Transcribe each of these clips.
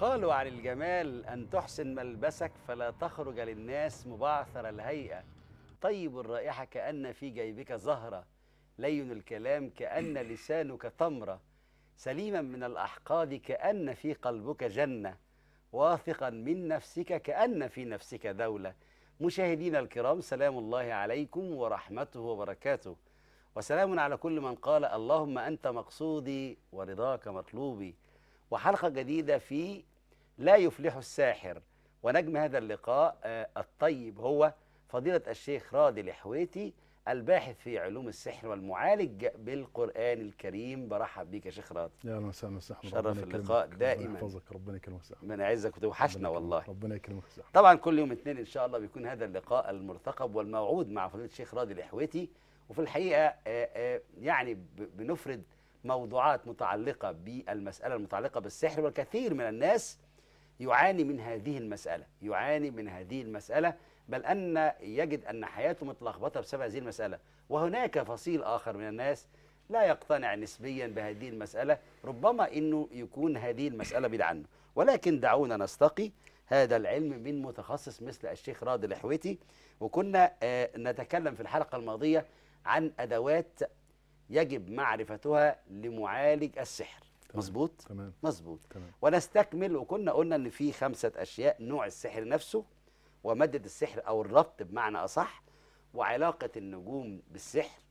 قالوا عن الجمال أن تحسن ملبسك فلا تخرج للناس مبعثر الهيئة، طيب الرائحة كأن في جيبك زهرة، لين الكلام كأن لسانك تمرة، سليما من الأحقاد كأن في قلبك جنة، واثقا من نفسك كأن في نفسك دولة. مشاهدينا الكرام، سلام الله عليكم ورحمته وبركاته، وسلام على كل من قال اللهم أنت مقصودي ورضاك مطلوبي. وحلقة جديدة في لا يفلح الساحر، ونجم هذا اللقاء الطيب هو فضيلة الشيخ راضي الحويتي، الباحث في علوم السحر والمعالج بالقرآن الكريم. برحب بيك يا شيخ راضي. يا اهلا وسهلا استاذ احمد، شرف اللقاء دائما. ربنا يحفظك، ربنا يكرمك استاذ احمد. ربنا يعزك وتوحشنا والله. ربنا يكرمك استاذ احمد. طبعا كل يوم اثنين ان شاء الله بيكون هذا اللقاء المرتقب والموعود مع فضيلة الشيخ راضي الحويتي، وفي الحقيقة يعني بنفرد موضوعات متعلقة بالمسألة المتعلقة بالسحر، والكثير من الناس يعاني من هذه المسألة، بل أن يجد أن حياته متلخبطة بسبب هذه المسألة. وهناك فصيل آخر من الناس لا يقتنع نسبيا بهذه المسألة، ربما أنه يكون هذه المسألة بعيدة عنه، ولكن دعونا نستقي هذا العلم من متخصص مثل الشيخ راضي الحويتي. وكنا نتكلم في الحلقة الماضية عن أدوات يجب معرفتها لمعالج السحر. مظبوط؟ تمام. مظبوط. تمام. ونستكمل، وكنا قلنا ان في 5 أشياء: نوع السحر نفسه، ومادة السحر او الربط بمعنى اصح، وعلاقة النجوم بالسحر،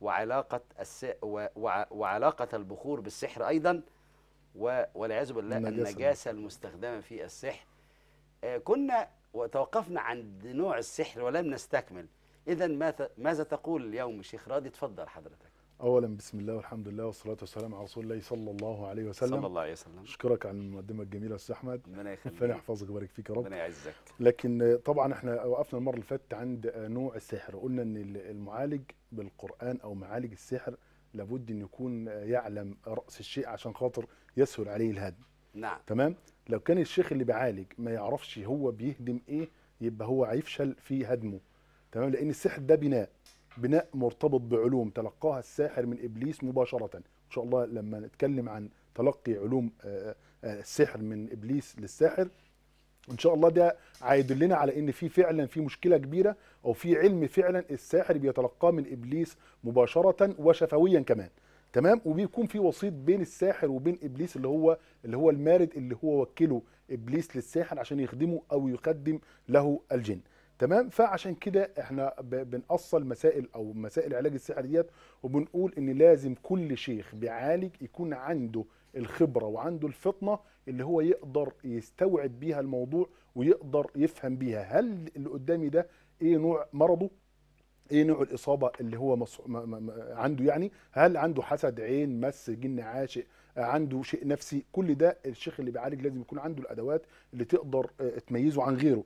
وعلاقة البخور بالسحر ايضا، والعياذ بالله النجاسة المستخدمة في السحر. كنا وتوقفنا عند نوع السحر ولم نستكمل. اذا ماذا تقول اليوم شيخ راضي؟ اتفضل حضرتك. اولا بسم الله والحمد لله والصلاه والسلام على رسول الله صلى الله عليه وسلم. صلى الله عليه وسلم. اشكرك على المقدمه الجميله يا استاذ احمد. ربنا يخليك. ربنا يحفظك ويبارك فيك يا رب. ربنا يعزك. لكن طبعا احنا وقفنا المره اللي فاتت عند نوع السحر، قلنا ان المعالج بالقران او معالج السحر لابد ان يكون يعلم راس الشيء عشان خاطر يسهل عليه الهدم. نعم. تمام. لو كان الشيخ اللي بيعالج ما يعرفش هو بيهدم ايه، يبقى هو هيفشل في هدمه. تمام. لان السحر ده بناء مرتبط بعلوم تلقاها الساحر من ابليس مباشره. ان شاء الله لما نتكلم عن تلقي علوم السحر من ابليس للساحر ان شاء الله، ده هيدلنا على ان فعلا في مشكله كبيره، او في علم فعلا الساحر بيتلقاه من ابليس مباشره وشفويا كمان. تمام. وبيكون في وسيط بين الساحر وبين ابليس اللي هو المارد اللي هو وكله ابليس للساحر عشان يخدمه او يقدم له الجن. تمام. فعشان كده احنا بنأصل مسائل علاج السحر ديت، وبنقول ان لازم كل شيخ بيعالج يكون عنده الخبرة وعنده الفطنة اللي هو يقدر يستوعب بيها الموضوع ويقدر يفهم بيها هل اللي قدامي ده ايه نوع مرضه، ايه نوع الاصابه اللي هو عنده، يعني هل عنده حسد عين، مس جن عاشق، عنده شيء نفسي. كل ده الشيخ اللي بيعالج لازم يكون عنده الادوات اللي تقدر تميزه عن غيره.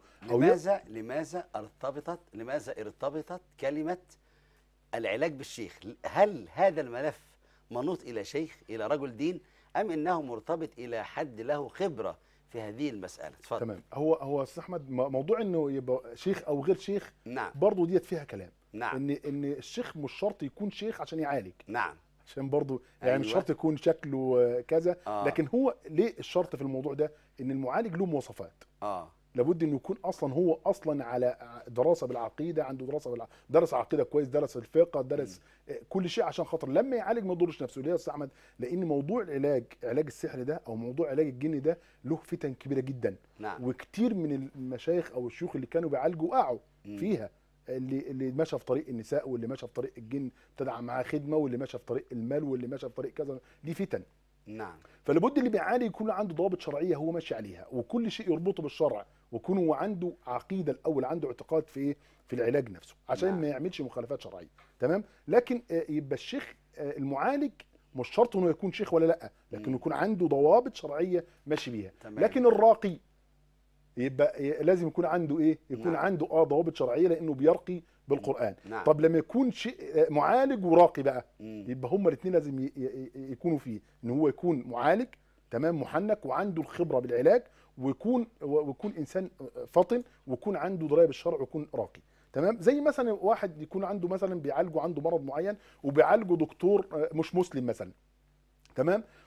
لماذا ارتبطت كلمه العلاج بالشيخ؟ هل هذا الملف منوط الى شيخ، الى رجل دين، ام انه مرتبط الى حد له خبره في هذه المساله؟ اتفضل. تمام. هو استاذ احمد، موضوع انه يبقى شيخ او غير شيخ، نعم، برضه ديت فيها كلام. نعم. ان الشيخ مش شرط يكون شيخ عشان يعالج. نعم. عشان برضه يعني مش شرط يكون شكله كذا. لكن هو ليه الشرط في الموضوع ده؟ ان المعالج له مواصفات. لابد انه يكون هو اصلا على دراسه بالعقيده، عنده درس عقيده كويس، درس الفقه، درس كل شيء عشان خاطر لما يعالج ما يضرش نفسه. ليه يا استاذ احمد؟ لان موضوع علاج السحر ده او موضوع علاج الجن ده له فتن كبيره جدا. نعم. وكتير من المشايخ او الشيوخ اللي كانوا بيعالجوا وقعوا فيها. اللي مشى في طريق النساء، واللي مشى في طريق الجن ابتدع معاه خدمه، واللي مشى في طريق المال، واللي مشى في طريق كذا. دي فتن. نعم. فلابد اللي بيعالج يكون عنده ضوابط شرعيه هو ماشي عليها، وكل شيء يربطه بالشرع، ويكون هو عنده عقيده الاول، عنده اعتقاد في العلاج نفسه عشان نعم. ما يعملش مخالفات شرعيه. تمام. لكن يبقى الشيخ المعالج مش شرط انه يكون شيخ ولا لا، لكن يكون عنده ضوابط شرعيه ماشي بيها. تمام. لكن الراقي يبقى لازم يكون عنده ايه؟ يكون نعم. عنده ضوابط شرعيه لانه بيرقي بالقران. نعم. طب لما يكون شيء معالج وراقي بقى، يبقى هما الاثنين لازم يكونوا فيه، ان هو يكون معالج تمام محنك وعنده الخبره بالعلاج، ويكون انسان فطن، ويكون عنده درايه بالشرع، ويكون راقي. تمام. زي مثلا واحد يكون عنده مثلا بيعالجه عنده مرض معين وبيعالجه دكتور مش مسلم مثلا. تمام.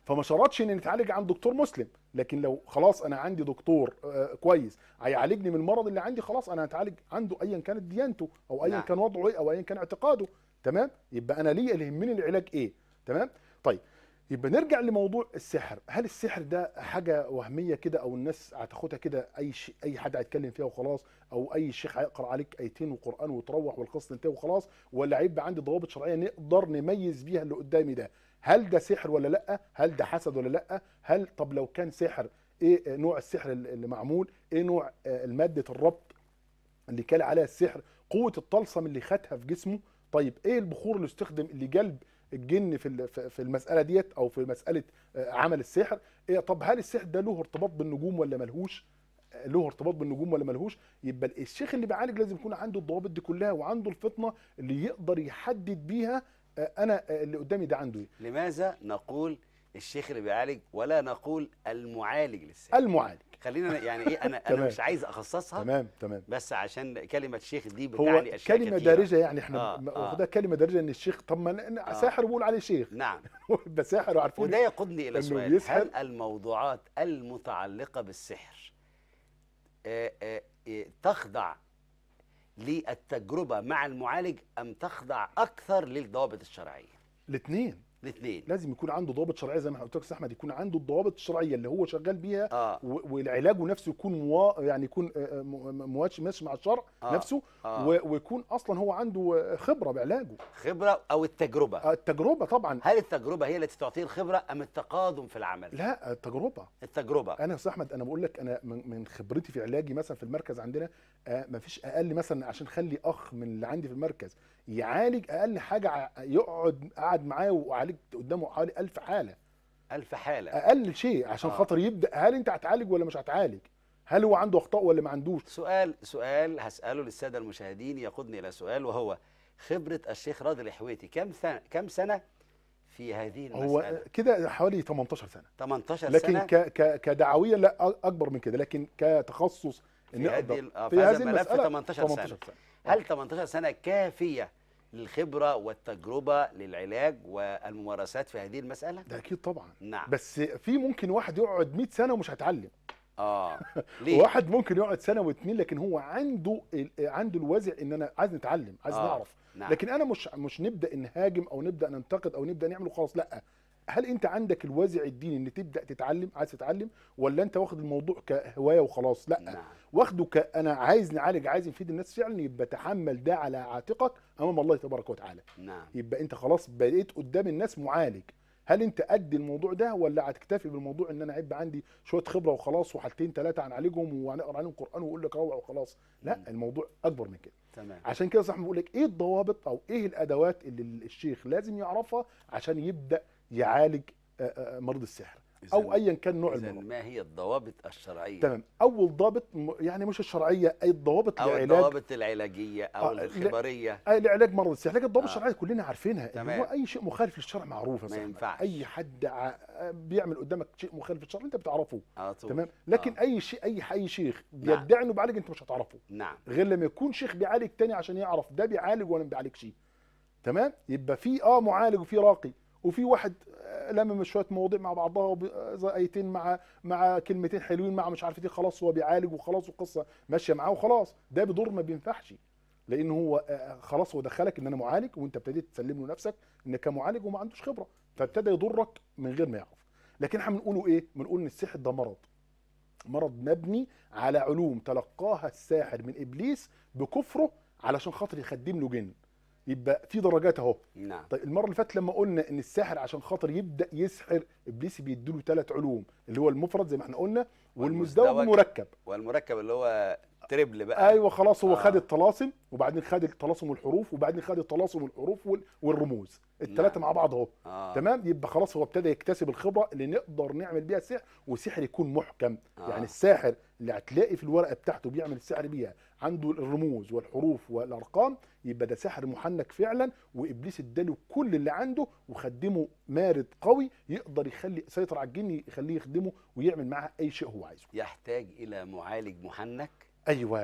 فما شرطش ان نتعالج عند دكتور مسلم، لكن لو خلاص انا عندي دكتور كويس هيعالجني من المرض اللي عندي، خلاص انا هتعالج عنده ايا كانت ديانته او ايا نعم. كان وضعه ايه او ايا كان اعتقاده. تمام، يبقى انا ليا اللي يهمني العلاج ايه. تمام. طيب يبقى نرجع لموضوع السحر. هل السحر ده حاجه وهميه كده او الناس هتاخدها كده اي شيء اي حد هيتكلم فيها وخلاص، او اي شيخ هيقرا عليك ايتين وقران وتروح والقصه تنتهي وخلاص، ولا هيبقى عندي ضوابط شرعيه نقدر نميز بيها اللي قدامي ده هل ده سحر ولا لا، هل ده حسد ولا لا، هل طب لو كان سحر ايه نوع السحر اللي معمول، ايه نوع الماده الربط اللي كان عليها السحر، قوه الطلسم اللي خدها في جسمه، طيب ايه البخور اللي استخدم اللي جلب الجن في المساله ديت او في مساله عمل السحر، إيه طب هل السحر ده له ارتباط بالنجوم ولا ملهوش، له ارتباط بالنجوم ولا ملهوش. يبقى الشيخ اللي بيعالج لازم يكون عنده الضوابط دي كلها وعنده الفطنه اللي يقدر يحدد بيها انا اللي قدامي ده عنده ايه. لماذا نقول الشيخ اللي بيعالج ولا نقول المعالج للسحر؟ المعالج. خلينا يعني ايه، انا تمام. مش عايز اخصصها، تمام. بس عشان كلمه شيخ دي هو بتعني اشياء كلمه كتيرة. دارجه يعني احنا آه. واخدها كلمه دارجه ان الشيخ، طب ما ساحر بيقول عليه شيخ. نعم. يبقى ساحر وعارفين وده يقودني الى إنه سؤال، بيسحر. هل الموضوعات المتعلقه بالسحر تخضع للتجربه مع المعالج ام تخضع اكثر للضوابط الشرعيه؟ الاثنين الاثنين. لازم يكون عنده ضوابط شرعيه زي ما قلت لك يا احمد، يكون عنده الضوابط الشرعيه اللي هو شغال بيها والعلاج نفسه يكون يعني يكون ماشي مع الشرع نفسه ويكون اصلا هو عنده خبره بعلاجه. خبره او التجربه؟ التجربه طبعا. هل التجربه هي التي تعطيه الخبره ام التقادم في العمل؟ لا التجربه. انا يا استاذ احمد انا بقول لك انا من خبرتي في علاجي مثلا في المركز عندنا ما فيش اقل مثلا عشان خلي اخ من اللي عندي في المركز يعالج اقل حاجه قعد معايا وعالجت قدامه حوالي 1000 حاله. 1000 حاله اقل شيء عشان خاطر يبدا هل انت هتعالج ولا مش هتعالج، هل هو عنده اخطاء ولا ما عندوش. سؤال هساله للساده المشاهدين يقودني الى سؤال، وهو خبره الشيخ راضي الحويتي كم سنه في هذه المساله؟ هو كده حوالي 18 سنه. 18 لكن سنه كدعويه لا اكبر من كده، لكن كتخصص في هذا الملف 18 سنه. هل 18 سنه كافيه للخبره والتجربه للعلاج والممارسات في هذه المساله؟ ده اكيد طبعا. نعم. بس في ممكن واحد يقعد 100 سنه ومش هيتعلم. ليه؟ واحد ممكن يقعد سنه واثنين لكن هو عنده الوازع ان انا عايز نتعلم، عايز نعرف. نعم. لكن انا مش نبدا نهاجم او نبدا ننتقد او نبدا نعمل وخلاص، لا. هل انت عندك الوازع الديني ان تبدا تتعلم، عايز تتعلم، ولا انت واخد الموضوع كهوايه وخلاص؟ لا. نعم. واخده انا عايز نعالج، عايز نفيد الناس فعلا، يبقى تحمل ده على عاتقك امام الله تبارك وتعالى. نعم. يبقى انت خلاص بقيت قدام الناس معالج. هل انت قد الموضوع ده ولا هتكتفي بالموضوع ان انا هيبقى عندي شويه خبره وخلاص وحالتين ثلاثه هنعالجهم وهنقرا عليهم قران واقول لك روع وخلاص؟ لا. الموضوع اكبر من كده. تمام. عشان كده صاحبي بقول لك ايه الضوابط او ايه الادوات اللي الشيخ لازم يعرفها عشان يبدا يعالج مريض السحر او ايا كان نوع المرض. ما هي الضوابط الشرعيه؟ تمام. اول ضابط يعني مش الشرعيه، اي الضوابط او العلاج الضوابط العلاجيه او الخبريه لعلاج مرض السحر. لكن الضوابط الشرعيه كلنا عارفينها. تمام. هو اي شيء مخالف للشرع معروف يا ما ينفعش. اي حد بيعمل قدامك شيء مخالف للشرع انت بتعرفه. طول. تمام. لكن اي شيء اي شيخ بيدعي انه بيعالج انت مش هتعرفه. نعم. غير لما يكون شيخ بيعالج تاني عشان يعرف ده بيعالج ولا ما بيعالجش. تمام. يبقى في معالج وفي راقي وفي واحد لمم شويه مواضيع مع بعضها زي ايتين مع كلمتين حلوين مع مش عارف ايه، خلاص هو بيعالج وخلاص والقصه ماشيه معاه وخلاص. ده بضر ما بينفعش، لان هو خلاص هو دخلك ان انا معالج وانت ابتديت تسلم له نفسك انك معالج وما عندوش خبره، فابتدى يضرك من غير ما يعرف. لكن احنا بنقوله ايه؟ بنقول ان السحر ده مرض مبني على علوم تلقاها الساحر من ابليس بكفره علشان خاطر يخدم له جن. يبقى في درجات اهو. نعم. طيب المره اللي فاتت لما قلنا ان الساحر عشان خاطر يبدا يسحر ابليس بيديله 3 علوم اللي هو المفرد زي ما احنا قلنا والمزدوج والمركب. والمركب اللي هو تريبل بقى. ايوه خلاص هو خد الطلاسم وبعدين خد الطلاسم والحروف وبعدين خد الطلاسم والحروف والرموز الثلاثه مع بعض اهو. تمام. يبقى خلاص هو ابتدى يكتسب الخبره اللي نقدر نعمل بيها السحر، والسحر يكون محكم. يعني الساحر اللي هتلاقي في الورقه بتاعته بيعمل السحر بيها عنده الرموز والحروف والارقام، يبقى ده ساحر محنك فعلا، وابليس اداله كل اللي عنده وخدمه مارد قوي يقدر يسيطر على الجن، يخليه يخدمه ويعمل معاه اي شيء هو عايزه. يحتاج الى معالج محنك. ايوه.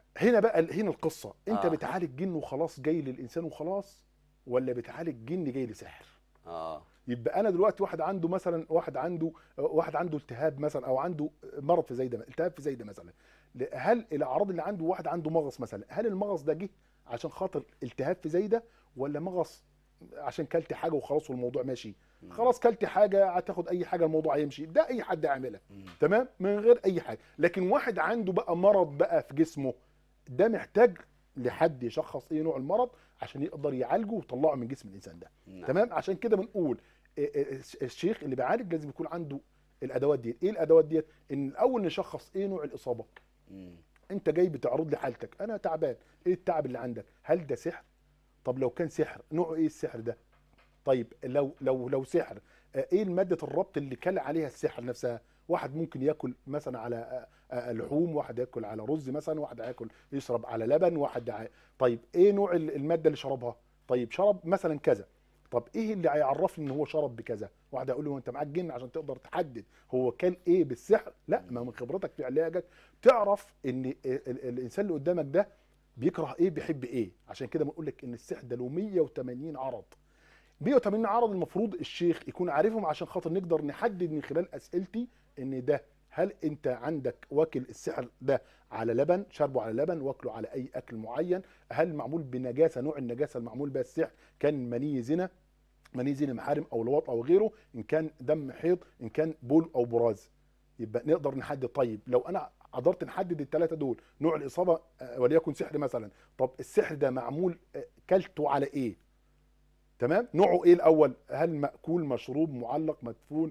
هنا القصه. انت بتعالج جن وخلاص جاي للانسان وخلاص، ولا بتعالج جن جاي لسحر؟ يبقى انا دلوقتي واحد عنده مثلا، واحد عنده التهاب مثلا، او عنده مرض في زايده، التهاب في زايده مثلا. هل الاعراض اللي عنده، واحد عنده مغص مثلا، هل المغص ده جه عشان خاطر التهاب في زايده، ولا مغص عشان كلت حاجه وخلاص والموضوع ماشي؟ خلاص كلت حاجه، هتاخد اي حاجه الموضوع هيمشي، ده اي حد يعملها تمام من غير اي حاجه. لكن واحد عنده بقى مرض بقى في جسمه، ده محتاج لحد يشخص ايه نوع المرض عشان يقدر يعالجه ويطلعه من جسم الانسان ده. نعم. تمام، عشان كده بنقول الشيخ اللي بيعالج لازم يكون عنده الادوات دي. ايه الادوات ديت؟ ان الاول نشخص ايه نوع الاصابه. انت جاي بتعرض لي حالتك، انا تعبان، ايه التعب اللي عندك؟ هل ده سحر؟ طب لو كان سحر، نوعه ايه السحر ده؟ طيب لو سحر، ايه الماده الربط اللي كل عليها السحر نفسها؟ واحد ممكن ياكل مثلا على لحوم، واحد ياكل على رز مثلا، واحد ياكل يشرب على لبن، طيب ايه نوع الماده اللي شربها؟ طيب شرب مثلا كذا. طب ايه اللي هيعرفني ان هو شرب بكذا؟ واحد هيقول له انت معاك جن عشان تقدر تحدد هو كان ايه بالسحر؟ لا، ما من خبرتك في علاجك تعرف ان الانسان اللي قدامك ده بيكره ايه بيحب ايه. عشان كده بنقول لك ان السحر ده له 180 عرض. 180 عرض المفروض الشيخ يكون عارفهم عشان خاطر نقدر نحدد من خلال اسئلتي ان ده، هل انت عندك واكل السحر ده على لبن، شربه على لبن، واكله على اي اكل معين؟ هل معمول بنجاسه، نوع النجاسه المعمول بها السحر كان مني زنا، مني زنا محارم او لواط او غيره، ان كان دم حيض، ان كان بول او براز. يبقى نقدر نحدد. طيب لو انا قدرت نحدد الثلاثه دول، نوع الاصابه وليكن سحر مثلا، طب السحر ده معمول كلته على ايه؟ تمام، نوعه ايه الاول؟ هل مأكول، مشروب، معلق، مدفون،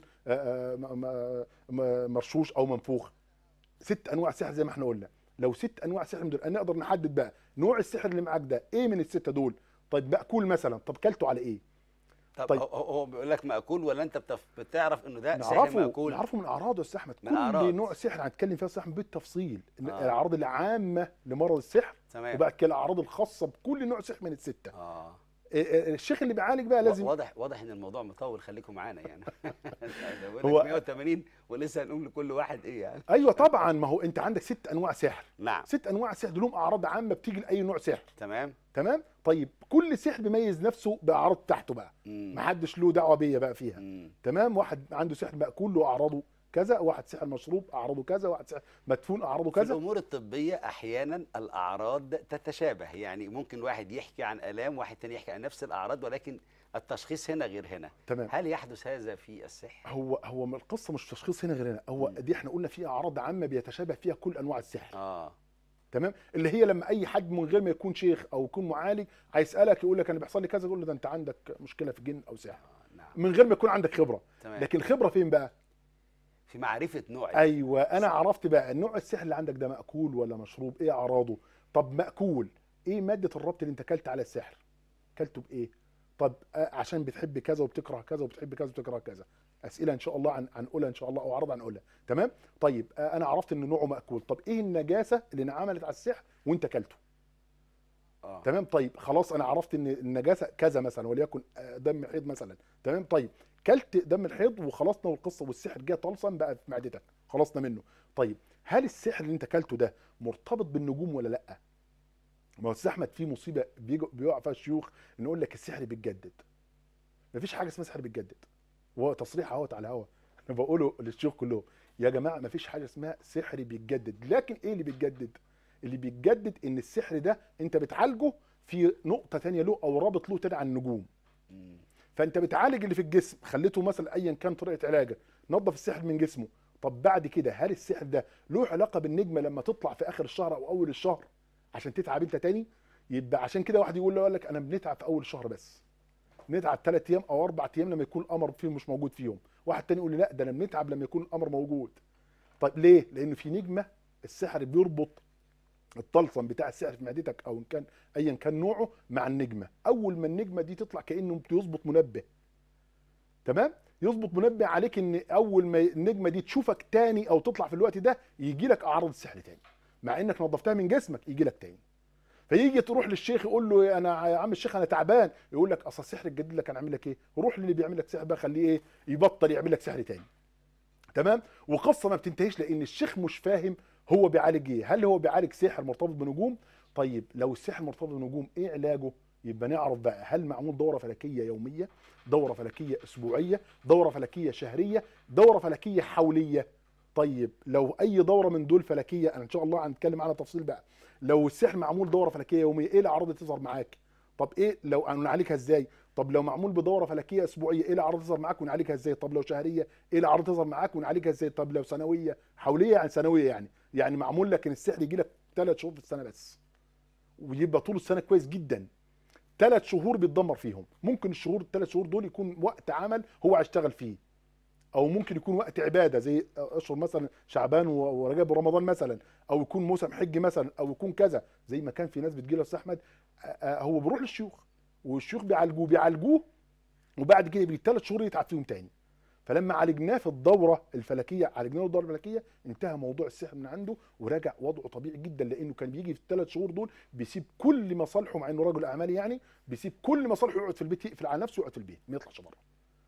مرشوش او منفوخ؟ 6 انواع سحر زي ما احنا قلنا. لو 6 انواع سحر من دول نقدر نحدد بقى نوع السحر اللي معاك ده ايه من ال6 دول. طيب مأكول مثلا، طب كلته على ايه؟ طب طيب هو بيقول لك مأكول، ولا انت بتعرف انه ده سحر نعرفه مأكول؟ من اعراضه يا استاذ احمد. من كل اعراض. نوع سحر هنتكلم فيها صح بالتفصيل، الاعراض العامه لمرض السحر، تمام. وبعد كده الاعراض الخاصه بكل نوع سحر من ال6. اه الشيخ اللي بيعالج بقى لازم واضح ان الموضوع مطول، خليكم معانا يعني. بقول هو لك 180 ولسه هنقول لكل واحد ايه يعني. ايوه طبعا، ما هو انت عندك 6 انواع سحر. نعم. 6 انواع سحر لهم اعراض عامه بتيجي لاي نوع سحر. تمام. تمام. طيب كل سحر بيميز نفسه باعراض بتاعته بقى، محدش له دعوه بيا بقى فيها. تمام. واحد عنده سحر مأكول له اعراضه كذا، واحد سحر مشروب اعراضه كذا، واحد سحر مدفون اعراضه في كذا. الامور الطبيه احيانا الاعراض تتشابه، يعني ممكن واحد يحكي عن الام، واحد تاني يحكي عن نفس الاعراض، ولكن التشخيص هنا غير هنا. تمام. هل يحدث هذا في السحر؟ هو القصه مش تشخيص هنا غير هنا، هو دي احنا قلنا في اعراض عامه بيتشابه فيها كل انواع السحر. تمام. اللي هي لما اي حد من غير ما يكون شيخ او يكون معالج هيسالك يقول لك انا بيحصل لي كذا، تقول له ده انت عندك مشكله في جن او سحر. نعم. من غير ما يكون عندك خبره. تمام. لكن الخبره فين بقى؟ في معرفه نوع. ايوه، انا عرفت بقى النوع السحر اللي عندك ده مأكول ولا مشروب، ايه اعراضه؟ طب مأكول، ايه ماده الربط اللي انت كلت على السحر؟ كلته بايه؟ طب عشان بتحب كذا وبتكره كذا وبتحب كذا وبتكره كذا. اسئله ان شاء الله هنقولها ان شاء الله، او اعراض هنقولها. تمام. طيب انا عرفت ان نوعه مأكول، طب ايه النجاسه اللي انعملت على السحر وانت كلته؟ تمام. طيب خلاص انا عرفت ان النجاسه كذا مثلا، وليكن دم حيض مثلا. تمام. طيب كلت دم الحيض وخلصنا والقصه، والسحر جه طلسم بقى في معدتك، خلصنا منه. طيب هل السحر اللي انت كلته ده مرتبط بالنجوم ولا لا؟ ما هو استاذ احمد في مصيبه بيقع فيها الشيوخ، ان يقول لك السحر بيتجدد. مفيش حاجه اسمها سحر بيتجدد، وهو تصريح اهوت على هوا انا بقوله للشيوخ كلهم، يا جماعه مفيش حاجه اسمها سحر بيتجدد. لكن ايه اللي بيتجدد؟ اللي بيتجدد ان السحر ده انت بتعالجه في نقطه ثانيه له، او رابط له تاني عن النجوم. فانت بتعالج اللي في الجسم، خليته مثلا ايا كان طريقه علاجه، نظف السحر من جسمه. طب بعد كده هل السحر ده له علاقه بالنجمه لما تطلع في اخر الشهر او اول الشهر عشان تتعب انت تاني؟ يبقى عشان كده واحد يقول لك انا بنتعب في اول الشهر بس، نتعب 3 ايام او 4 ايام لما يكون القمر فيهم مش موجود فيهم. واحد تاني يقول لي لا ده انا بنتعب لما يكون القمر موجود. طيب ليه؟ لان في نجمه السحر بيربط الطلسم بتاع السحر في معدتك، او ان كان ايا كان نوعه، مع النجمه. اول ما النجمه دي تطلع كانه بيظبط منبه. تمام. يظبط منبه عليك ان اول ما النجمه دي تشوفك تاني او تطلع في الوقت ده يجي لك اعراض السحر تاني، مع انك نظفتها من جسمك يجي لك تاني. فيجي تروح للشيخ يقول له انا يا عم الشيخ انا تعبان، يقول لك اصل السحر الجديد لك انا اعمل لك ايه؟ روح للي بيعمل لك سحر بقى، خليه ايه يبطل يعمل لك سحر تاني. تمام. وقصه ما بتنتهيش، لان الشيخ مش فاهم هو بيعالج ايه. هل هو بيعالج سحر مرتبط بنجوم؟ طيب لو السحر مرتبط بنجوم ايه علاجه؟ يبقى نعرف بقى هل معمول دوره فلكيه يوميه، دوره فلكيه اسبوعيه، دوره فلكيه شهريه، دوره فلكيه حوليه. طيب لو اي دوره من دول فلكيه، انا ان شاء الله هنتكلم عنها تفصيل بقى. لو السحر معمول دوره فلكيه يوميه، ايه الاعراض اللي تظهر معاك؟ طب ايه لو نعالجها ازاي؟ طب لو معمول بدوره فلكيه اسبوعيه، ايه الاعراض تظهر معاك ونعالجها ازاي؟ طب لو شهريه، ايه الاعراض تظهر معاك ونعالجها ازاي؟ طب لو سنويه حوليه، يعني سنويه يعني معمول لك ان السحر يجي لك 3 شهور في السنه بس، ويبقى طول السنه كويس جدا. 3 شهور بيتدمر فيهم. ممكن ال3 شهور دول يكون وقت عمل هو هيشتغل فيه، او ممكن يكون وقت عباده زي اشهر مثلا شعبان ورجب ورمضان مثلا، او يكون موسم حج مثلا، او يكون كذا. زي ما كان في ناس بتجي له استاذ احمد، هو بيروح للشيوخ والشيوخ بيعالجوه وبعد كده بال3 شهور يتعب فيهم تاني. فلما عالجناه في الدوره الفلكيه، عالجناه الدوره الفلكيه، انتهى موضوع السحر من عنده ورجع وضعه طبيعي جدا، لانه كان بيجي في ال3 شهور دول بيسيب كل مصالحه، مع انه رجل اعمال يعني، بيسيب كل مصالحه يقعد في البيت، يقفل على نفسه ويقعد في البيت ما يطلعش بره.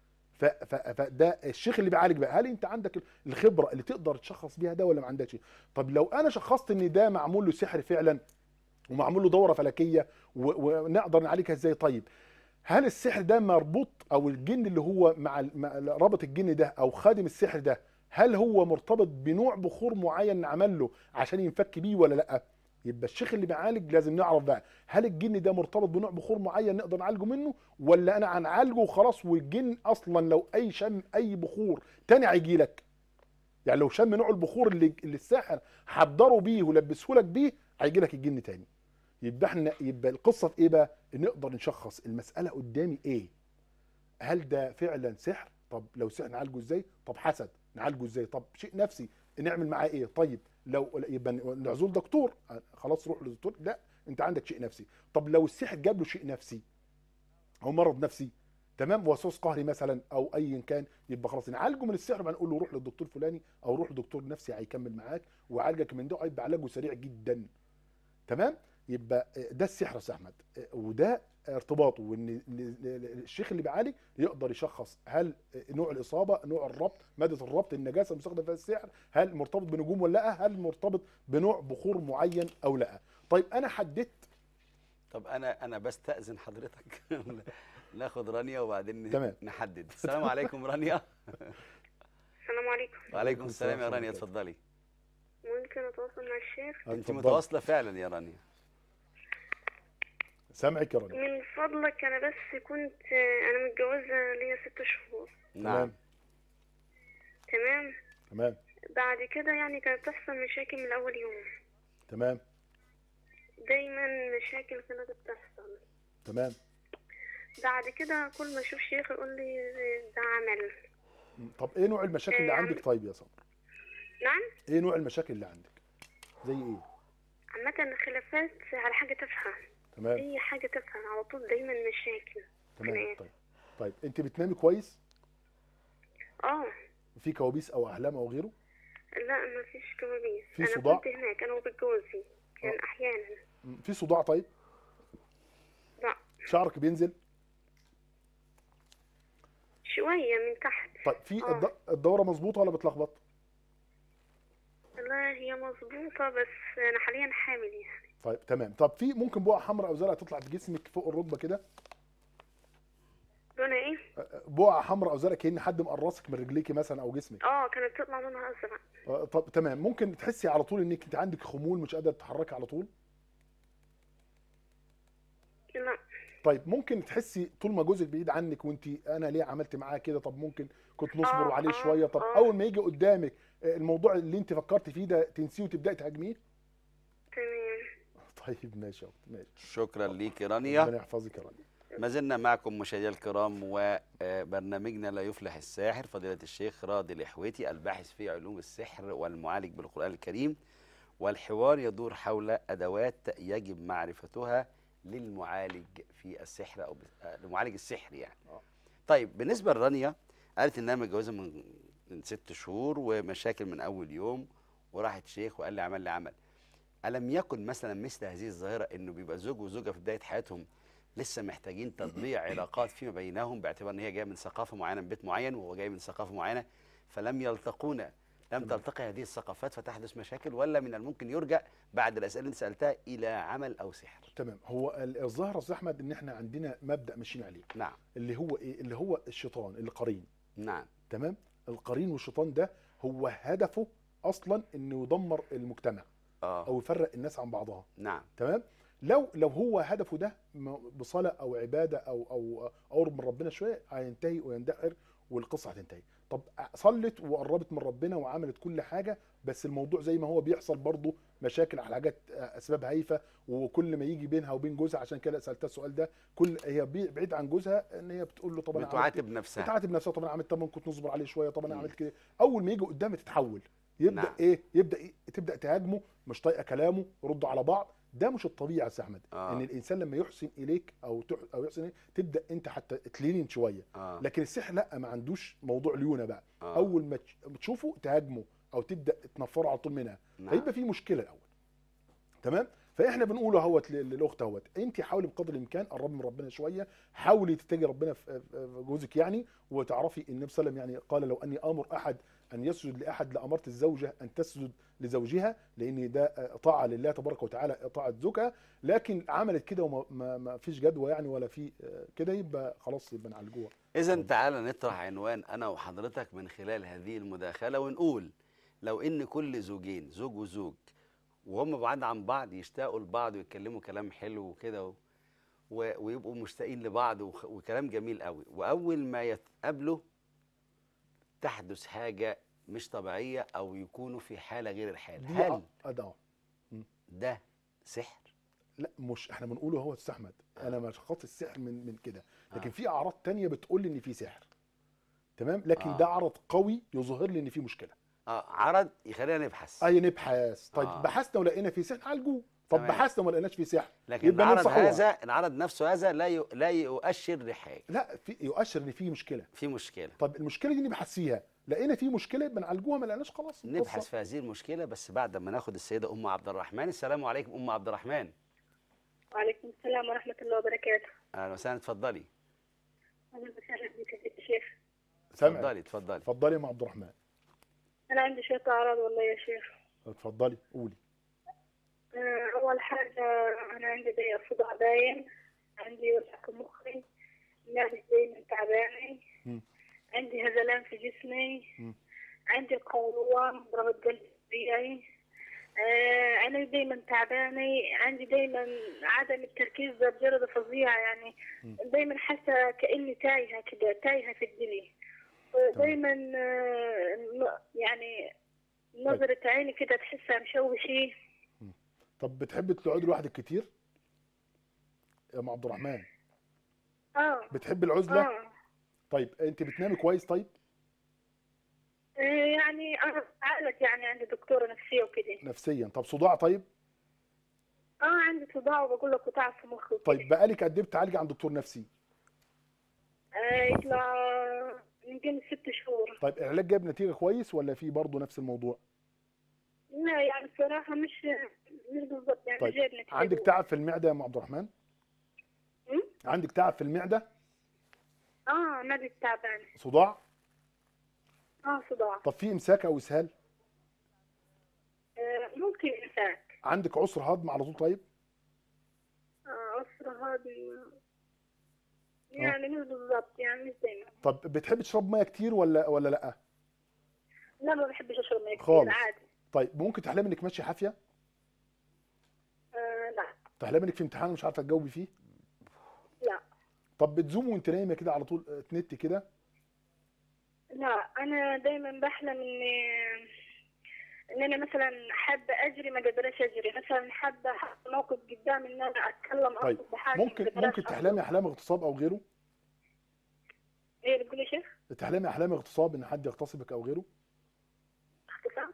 فده الشيخ اللي بيعالج بقى، هل انت عندك الخبره اللي تقدر تشخص بيها ده ولا ما عندكش؟ طب لو انا شخصت ان ده معمول له سحر فعلا ومعمول له دوره فلكيه ونقدر نعالجها ازاي؟ طيب هل السحر ده مربوط، او الجن اللي هو رابط الجن ده او خادم السحر ده، هل هو مرتبط بنوع بخور معين نعمل له عشان ينفك بيه ولا لا؟ يبقى الشيخ اللي بيعالج لازم نعرف بقى هل الجن ده مرتبط بنوع بخور معين نقدر نعالجه منه، ولا انا هنعالجه وخلاص، والجن اصلا لو اي شم اي بخور تاني هيجي لك. يعني لو شم نوع البخور اللي الساحر حضره بيه ولبسه لك بيه، هيجي لك الجن تاني. يبقى القصه في ايه بقى؟ نقدر نشخص المساله قدامي ايه. هل ده فعلا سحر؟ طب لو سحر نعالجه ازاي؟ طب حسد نعالجه ازاي؟ طب شيء نفسي نعمل معاه ايه؟ طيب لو يبقى نعزول دكتور، خلاص روح للدكتور. لا انت عندك شيء نفسي. طب لو السحر جاب له شيء نفسي او مرض نفسي، تمام، وسواس قهري مثلا او ايا كان، يبقى خلاص نعالجه من السحر بقى، نقول له روح للدكتور فلاني او روح لدكتور نفسي هيكمل معاك ويعالجك من ده، هيبقى علاجه سريع جدا. تمام. يبقى ده السحر يا استاذ احمد، وده ارتباطه، وان الشيخ اللي بيعالج يقدر يشخص هل نوع الاصابه، نوع الربط، ماده الربط، النجاسه المستخدم فيها السحر، هل مرتبط بنجوم ولا لا، هل مرتبط بنوع بخور معين او لا. طيب انا حددت. طب انا بستأذن حضرتك ناخد رانيا وبعدين تمام. نحدد. السلام عليكم رانيا. السلام عليكم. وعليكم السلام يا رانيا، اتفضلي. ممكن اتواصل مع الشيخ؟ انت اتفضلي. متواصله فعلا يا رانيا. سامعك يا راجل. من فضلك انا بس كنت انا متجوزه ليا 6 شهور. نعم. تمام. تمام. بعد كده يعني كانت تحصل مشاكل من اول يوم. تمام. دايما مشاكل كانت بتحصل. تمام. بعد كده كل ما اشوف شيخ يقول لي ده عمل. طب ايه نوع المشاكل اللي عندك طيب يا صبر؟ نعم. ايه نوع المشاكل اللي عندك؟ زي ايه؟ عامة خلافات على حاجة تافهة. تمام. اي حاجة تافهة على طول، دايما مشاكل. تمام. خناقات. طيب انت بتنامي كويس؟ اه. في كوابيس او احلام او غيره؟ لا مفيش كوابيس. في انا صداع؟ كنت هناك انا وبتجوزي كان احيانا. في صداع طيب؟ لا شعرك بينزل؟ شوية من تحت. طيب في الدورة مظبوطة ولا بتلخبط؟ لا هي مظبوطة، بس أنا حاليا حامل يعني. طيب تمام. طب في ممكن بقعة حمراء أو زرقاء تطلع في جسمك فوق الركبة كده؟ لونها إيه؟ بقعة حمراء أو زرقاء كأن حد مقرصك من رجليكي مثلا أو جسمك؟ كانت تطلع لونها أزرق. طب تمام. ممكن تحسي على طول إنك أنت عندك خمول مش قادرة تتحركي على طول؟ لا. طيب ممكن تحسي طول ما جوزك بعيد عنك وانت انا ليه عملت معاه كده؟ طب ممكن كنت نصبر عليه شويه. طب اول ما يجي قدامك الموضوع اللي انت فكرت فيه ده تنسيه وتبداي تهاجميه؟ تمام. طيب ماشي ماشي. شكرا ليك يا رانيا. ربنا يحفظك يا رانيا. ما زلنا معكم مشاهدينا الكرام وبرنامجنا لا يفلح الساحر، فضيلة الشيخ راضي الإحويتي الباحث في علوم السحر والمعالج بالقرآن الكريم، والحوار يدور حول أدوات يجب معرفتها للمعالج في السحر أو لمعالج السحر يعني. طيب بالنسبة لرانيا، قالت إنها متجوزة من 6 شهور ومشاكل من أول يوم، وراحت شيخ وقال لي عمل لي عمل. ألم يكن مثلا مثل هذه الظاهرة إنه بيبقى زوج وزوجة في بداية حياتهم لسه محتاجين تطبيع علاقات فيما بينهم، باعتبار ان هي جايه من ثقافه معينه، من بيت معين وهو جاي من ثقافه معينه، فلم يلتقونا لم تلتقي هذه الثقافات فتحدث مشاكل، ولا من الممكن يرجع بعد الاسئله اللي انت سالتها الى عمل او سحر؟ تمام. هو الظاهر يا استاذ احمد ان احنا عندنا مبدا ماشيين عليه، نعم. اللي هو ايه؟ اللي هو الشيطان اللي قرين. نعم. تمام. القرين والشيطان ده هو هدفه اصلا انه يدمر المجتمع او يفرق الناس عن بعضها. نعم. تمام. لو هو هدفه ده بصلاه او عباده او قرب من ربنا شويه، هينتهي ويندحر والقصه هتنتهي. طب صلت وقربت من ربنا وعملت كل حاجه، بس الموضوع زي ما هو بيحصل برضه مشاكل على حاجات اسباب هايفه، وكل ما يجي بينها وبين جوزها، عشان كده سالتها السؤال ده، كل هي بعيد عن جوزها ان هي بتقول له طب انا بتعاتب نفسها. بتعاتب نفسها، طب انا عملت، طب كنت نصبر عليه شويه، طب انا عملت كده. اول ما يجي قدامها تتحول، يبدا نعم. يبدا تبدا تهاجمه، مش طايقه كلامه، ردوا على بعض. ده مش الطبيعي يا استاذ احمد. ان الانسان لما يحسن اليك او يحسن إليك تبدا انت حتى تلين شويه. لكن السحر لا، ما عندوش موضوع ليونه بقى. اول ما تشوفه تهاجمه او تبدا تنفره على طول منها، هيبقى في مشكله الاول. تمام. فاحنا بنقول اهوت للاخت اهوت، انت حاولي بقدر الامكان قربي من ربنا شويه، حاولي تتجي ربنا في جوزك يعني، وتعرفي النبي صلى الله عليه وسلم يعني قال لو اني امر احد ان يسجد لاحد لامرت الزوجه ان تسجد لزوجها، لان ده طاعه لله تبارك وتعالى، طاعه زوجها. لكن عملت كده وما فيش جدوى يعني ولا في كده، يبقى خلاص يبقى نعالجوها. اذا تعالى نطرح عنوان انا وحضرتك من خلال هذه المداخله ونقول لو ان كل زوجين، زوج وزوج، وهم بعاد عن بعض، يشتاقوا لبعض ويتكلموا كلام حلو وكده ويبقوا مشتاقين لبعض وكلام جميل قوي، واول ما يتقابلوا تحدث حاجه مش طبيعيه او يكونوا في حاله غير الحاله، هل ده سحر؟ لا، مش احنا بنقوله هو استاذ احمد، انا مش خاطر السحر من كده، لكن في اعراض تانية بتقول لي ان في سحر. تمام. لكن ده عرض قوي يظهر لي ان في مشكله. عرض يخلينا نبحث. نبحث. طيب بحثنا ولقينا في سحر عالجوه. طب بحثنا وما لقيناش في سحر، لكن العرض نفسه هذا لا يؤشر لحاجه. لا، في يؤشر ان في مشكله. في مشكله. طب المشكله دي نبحث فيها، لقينا في مشكله يبقى نعالجوها، ما لقيناش خلاص نبحث في هذه المشكله، بس بعد ما ناخد السيده ام عبد الرحمن. السلام عليكم ام عبد الرحمن. وعليكم السلام ورحمه الله وبركاته. اهلا وسهلا، اتفضلي. اهلا وسهلا بك يا شيخ. اتفضلي يا ام عبد الرحمن. انا عندي شويه اعراض والله يا شيخ. اتفضلي قولي. اول حاجه انا عندي صداع دايم، عندي وجع في مخي، معدتي دايما تعبانه، عندي هزلان في جسمي، عندي قولون، ضربة قلب طبيعي، انا دايما تعبانه، عندي دايما عدم التركيز بدرجه فظيعه يعني، دايما حاسه كاني تايهه كده، تايهه في الدنيا، دايما يعني نظرة عيني كده تحسها مشوشة. طب بتحبي تقعدي لوحدك كتير يا ام عبد الرحمن؟ بتحبي العزله؟ طيب انت بتنامي كويس؟ طيب يعني انا عقلت يعني عندي دكتوره نفسيه وكده. نفسيا. طب صداع؟ طيب عندي صداع وبقول لك قطع في مخي وكده. طيب بقالك قد ايه بتعالجي عند دكتور نفسي؟ يطلع يمكن 6 شهور. طيب العلاج جايب نتيجه كويس ولا في برضه نفس الموضوع؟ لا يعني الصراحه مش بالظبط يعني. طيب جايب نتيجه. عندك تعب في المعده يا ام عبد الرحمن؟ عندك تعب في المعده؟ معدتي تعبانه. صداع؟ صداع. طب في امساك او اسهال؟ ممكن امساك. عندك عسر هضم على طول؟ طيب عسر هضم يعني مش بالظبط يعني، مش دايما. طب بتحب تشرب ميه كتير ولا لا؟ لا، ما بحبش اشرب ميه كتير خالص. عادي. طيب ممكن تحلمي انك ماشيه حافيه؟ لا. تحلمي انك في امتحان مش عارفه تجاوبي فيه؟ لا. طب بتزومي وانت نايمه كده على طول تنتي كده؟ لا، انا دايما بحلم ان انا مثلا حابه اجري ما قدرش اجري، مثلا حابه موقف قدام ان انا اتكلم طيب بحاجه. ممكن تحلمي احلام اغتصاب او غيره؟ ايه بتقول يا شيخ؟ تحلمي احلام اغتصاب، ان حد يغتصبك او غيره؟ اغتصاب؟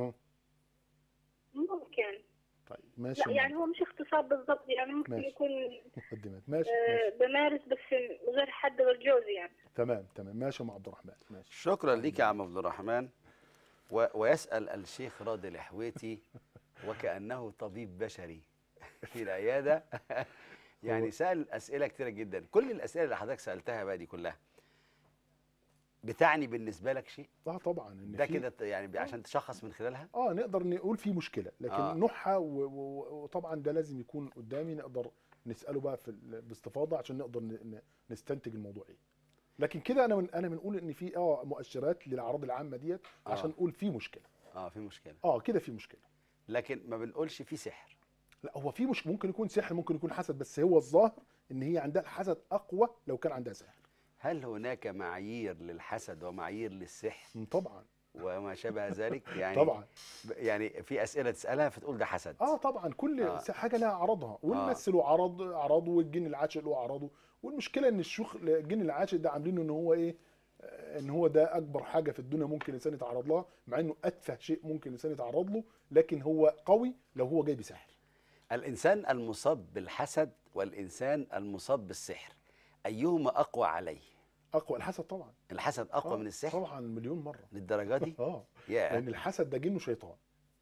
ممكن. طيب ماشي. لا يعني هو مش اغتصاب بالضبط يعني، ممكن ماشي. يكون مقدمات. ماشي. بمارس بس غير حد غير جوزي يعني. تمام ماشي يا ام عبد الرحمن. ماشي. شكرا ليك يا عم عبد الرحمن. ويسأل الشيخ راضي الحويتي وكأنه طبيب بشري في العيادة يعني سأل أسئلة كتيرة جدا. كل الأسئلة اللي حضرتك سألتها بقى دي كلها بتعني بالنسبه لك شيء؟ طبعا ان ده في كده يعني عشان تشخص من خلالها؟ نقدر نقول في مشكله، لكن آه. نوعها وطبعا ده لازم يكون قدامي نقدر نساله بقى باستفاضه عشان نقدر نستنتج الموضوع ايه. لكن كده انا بنقول ان في مؤشرات للاعراض العامه ديت عشان نقول في مشكله. في مشكله. كده في مشكله. لكن ما بنقولش في سحر. لا، هو في ممكن يكون سحر، ممكن يكون حسد، بس هو الظاهر ان هي عندها الحسد اقوى لو كان عندها سحر. هل هناك معايير للحسد ومعايير للسحر طبعا وما شابه ذلك؟ يعني طبعا يعني في اسئله تسالها فتقول ده حسد. طبعا كل حاجه لها اعراضها، والمس له اعراضه، والجن العاشق له اعراضه. والمشكله ان الشيوخ الجن العاشق ده عاملينه ان هو ايه، ان هو ده اكبر حاجه في الدنيا ممكن الانسان يتعرض لها، مع انه اتفه شيء ممكن الانسان يتعرض له، لكن هو قوي لو هو جاي بسحر. الانسان المصاب بالحسد والانسان المصاب بالسحر ايهما اقوى عليه؟ اقوى الحسد طبعا. الحسد اقوى من السحر؟ طبعا مليون مره. للدرجه دي؟ لان الحسد ده جن وشيطان.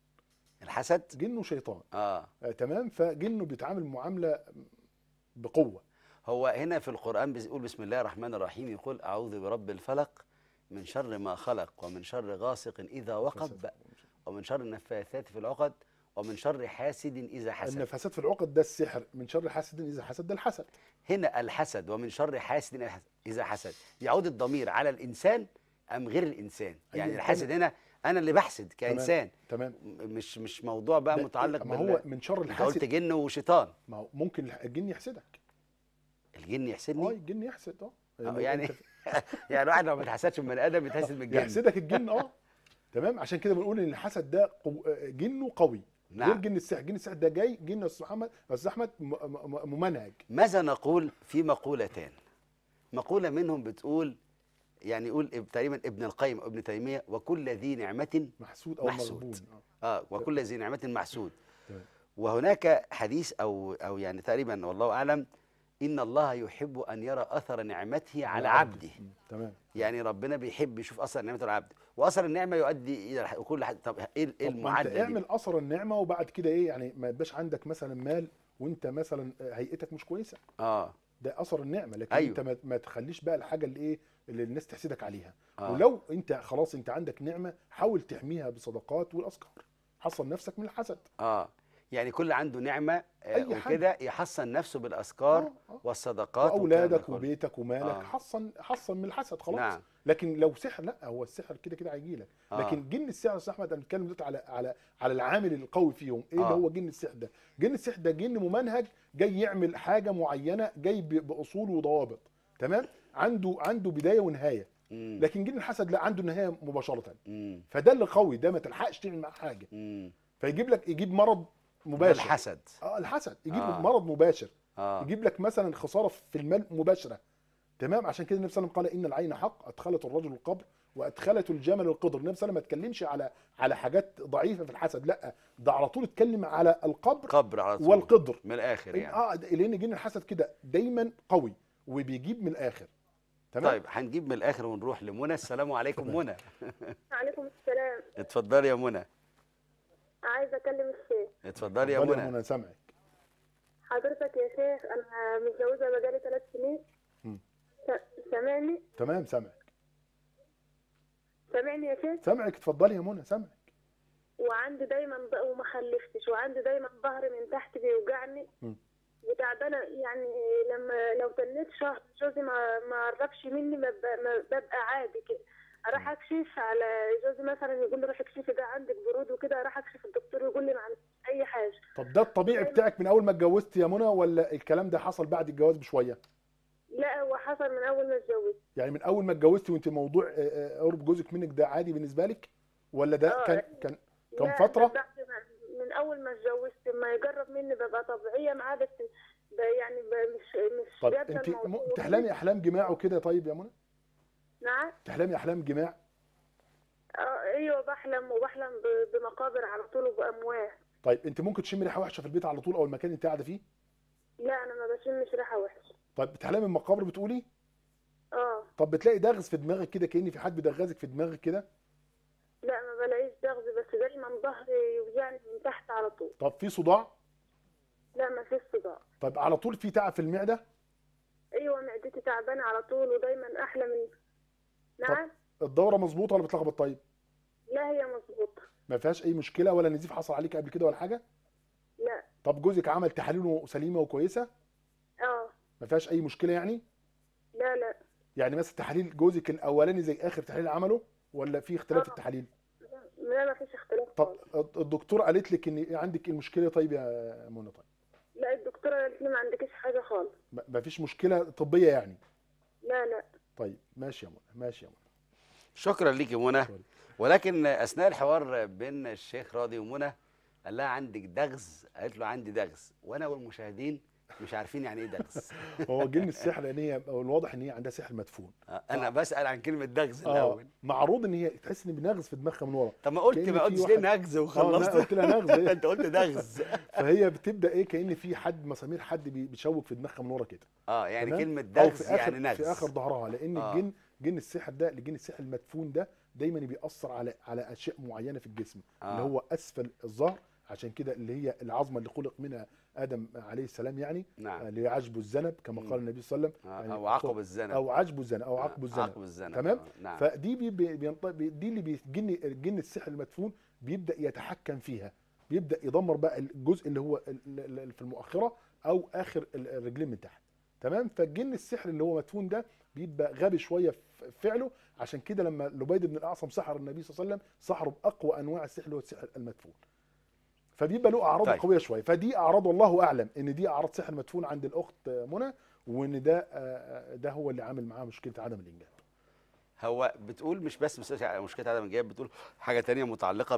الحسد جن وشيطان. تمام. فجنه بيتعامل معامله بقوه. هو هنا في القرآن بيقول بسم الله الرحمن الرحيم، يقول أعوذ برب الفلق من شر ما خلق ومن شر غاسق إذا وقب ومن شر النفاثات في العقد ومن شر حاسد إذا حسد. النفاثات في العقد ده السحر، من شر حاسد إذا حسد ده الحسد. هنا الحسد ومن شر حاسد إذا حسد، يعود الضمير على الإنسان أم غير الإنسان؟ يعني الحاسد هنا أنا اللي بحسد كإنسان. تمام. مش موضوع بقى متعلق ما هو من شر الحاسد. قلت جن وشيطان. ما هو ممكن الجن يحسدك. الجن يحسدني؟ الجن يحسد يعني يعني الواحد لو ما اتحسدش من بني ادم بيتحسد من الجن. يحسدك الجن. تمام. عشان كده بنقول ان الحسد ده جنه قوي. نعم. غير جن السحر. جن السحر ده جاي جن استاذ احمد ممنهج. ماذا نقول في مقولتان؟ مقوله منهم بتقول، يعني يقول تقريبا ابن القيم او ابن تيميه، وكل ذي نعمه محسود او مغبون. وكل ذي نعمه محسود. تمام. وهناك حديث او يعني تقريبا والله اعلم، إن الله يحب أن يرى أثر نعمته على عبده. تمام. يعني ربنا بيحب يشوف أثر نعمته على عبده، وأثر النعمة يؤدي إلى كل حد. طب إيه المعدل؟ اعمل أثر النعمة وبعد كده إيه، يعني ما يبقاش عندك مثلا مال وأنت مثلا هيئتك مش كويسة. ده أثر النعمة، لكن أيوه. أنت ما تخليش بقى الحاجة اللي إيه اللي الناس تحسدك عليها. ولو أنت خلاص أنت عندك نعمة، حاول تحميها بالصدقات والأذكار، حصن نفسك من الحسد. يعني كل عنده نعمة وكده يحصن نفسه بالأذكار والصدقات وأولادك وبيتك ومالك. حصن من الحسد خلاص. نعم. لكن لو سحر، لا، هو السحر كده كده هيجي لك. لكن جن السحر يا استاذ احمد، انا بتكلم دلوقتي على العامل القوي فيهم. ايه اللي هو جن السحر ده؟ جن السحر ده جن ممنهج، جاي يعمل حاجة معينة، جاي بأصول وضوابط. تمام. عنده بداية ونهاية. لكن جن الحسد لا، عنده نهاية مباشرة. فده اللي قوي، ده ما تلحقش تعمل معاه حاجة. يجيب مرض مباشر. الحسد. الحسد يجيب مرض مباشر. يجيب لك مثلا خساره في المال مباشره. تمام. عشان كده النبي صلى الله عليه وسلم قال ان العين حق، ادخلت الرجل القبر وادخلت الجمل القدر. النبي صلى الله عليه وسلم ما اتكلمش على حاجات ضعيفه في الحسد، لا، ده على طول اتكلم على القبر على طول والقدر من الاخر يعني. لان جن الحسد كده دايما قوي وبيجيب من الاخر. تمام. طيب هنجيب من الاخر ونروح لمنى. السلام عليكم منى. وعليكم السلام. اتفضلي يا منى. عايزه اكلم الشيخ. اتفضلي يا منى. انا سامعك. حضرتك يا شيخ، انا متجوزه بقالي 3 سنين. سامعني؟ تمام سامعك. سامعني يا شيخ؟ سامعك. اتفضلي يا منى، سامعك. وعندي دايما وما خلفتش، وعندي دايما ظهري من تحت بيوجعني وتعبانه. يعني لو تنيت شهر جوزي ما عرفش مني، ما ببقى عادي كده. اروح اكشف على جوزي مثلا، يقول لي روح اكشفي ده عندك برود وكده. اروح اكشف، الدكتور يقول لي ما عنديش اي حاجه. طب ده الطبيعي بتاعك من اول ما اتجوزت يا منى، ولا الكلام ده حصل بعد الجواز بشويه؟ لا، هو حصل من اول ما اتجوزت. يعني من اول ما اتجوزتي وانت موضوع قرب جوزك منك ده عادي بالنسبه لك، ولا ده كان فتره؟ بعد من اول ما اتجوزت ما يقرب مني ببقى طبيعيه معاه، بس يعني مش طب انت تحلمي احلام جماع وكده طيب يا منى؟ نعم. تحلمي احلام جماع؟ ايوه بحلم، وبحلم بمقابر على طول وباموات. طيب انت ممكن تشمي ريحه وحشه في البيت على طول او المكان اللي انت قاعده فيه؟ لا، انا ما بشمش ريحه وحشه. طيب بتحلمي المقابر بتقولي؟ طب بتلاقي دغز في دماغك كده، كأن في حد بيدغزك في دماغك كده؟ لا، ما بلاقيش دغز، بس دايما ظهري يوجعني من تحت على طول. طب في صداع؟ لا، ما فيش صداع. طب على طول في تعب في المعده؟ ايوه، معدتي تعبانه على طول، ودايما احلم نعم. الدوره مظبوطه ولا بتلخبط؟ طيب لا هي مظبوطة. ما فيهاش اي مشكله ولا نزيف حصل عليك قبل كده ولا حاجه؟ لا. طب جوزك عمل تحاليله سليمه وكويسه؟ اه. ما فيهاش اي مشكله يعني؟ لا لا. يعني مثلا تحاليل جوزك الاولاني زي اخر تحليل عمله ولا في اختلاف في اه. التحاليل؟ لا ما فيش اختلاف طب خالص. الدكتور قالت لك ان عندك إيه المشكله؟ طيب يا منى طيب لا الدكتورة قالت لي ما عندكش حاجة خالص. ما فيش مشكله طبيه يعني؟ لا لا. طيب ماشي يا منى، ماشي يا منى. شكرا ليك يا منى. سوري. ولكن اثناء الحوار بين الشيخ راضي ومنى قال لها عندك دغز، قالت له عندي دغز، وانا والمشاهدين مش عارفين يعني ايه دغز. هو جن السحر لان هي الواضح ان هي عندها سحر مدفون. انا بسال عن كلمه دغز الاول. معروض ان هي تحس ان بنغز في دماغها من ورا. طب ما قلت كأن ما في قلتش ليه واحد- نغز وخلصت؟ قلت لها نغز. انت قلت دغز. فهي بتبدا ايه كأن في حد مسامير حد بيشوك في دماغها من ورا كده. يعني تمام؟ كلمه أو دغز في اخر يعني نغز. في اخر ظهرها لان آه. جن السحر ده الجن السحر المدفون ده دايما بيأثر على اشياء معينه في الجسم اللي هو اسفل الظهر. عشان كده اللي هي العظمه اللي خلق منها ادم عليه السلام يعني نعم. اللي هي عجب الذنب كما قال النبي صلى الله عليه وسلم يعني او عقب الذنب او عجب الذنب او عقب الذنب. عقب الذنب. تمام. نعم. فدي دي اللي الجن السحر المدفون بيبدا يتحكم فيها، بيبدا يدمر بقى الجزء اللي هو في المؤخره او اخر الرجلين من تحت. تمام. فالجن السحر اللي هو مدفون ده بيبقى غبي شويه في فعله. عشان كده لما لبيد بن الاعصم سحر النبي صلى الله عليه وسلم سحره باقوى انواع السحر اللي هو السحر المدفون. فبيبقى له اعراض طيب. قويه شويه. فدي اعراض والله اعلم ان دي اعراض سحر مدفون عند الاخت منى، وان ده هو اللي عامل معاها مشكله عدم الانجاب. هو بتقول مش بس مشكله عدم الانجاب، بتقول حاجه تانية متعلقه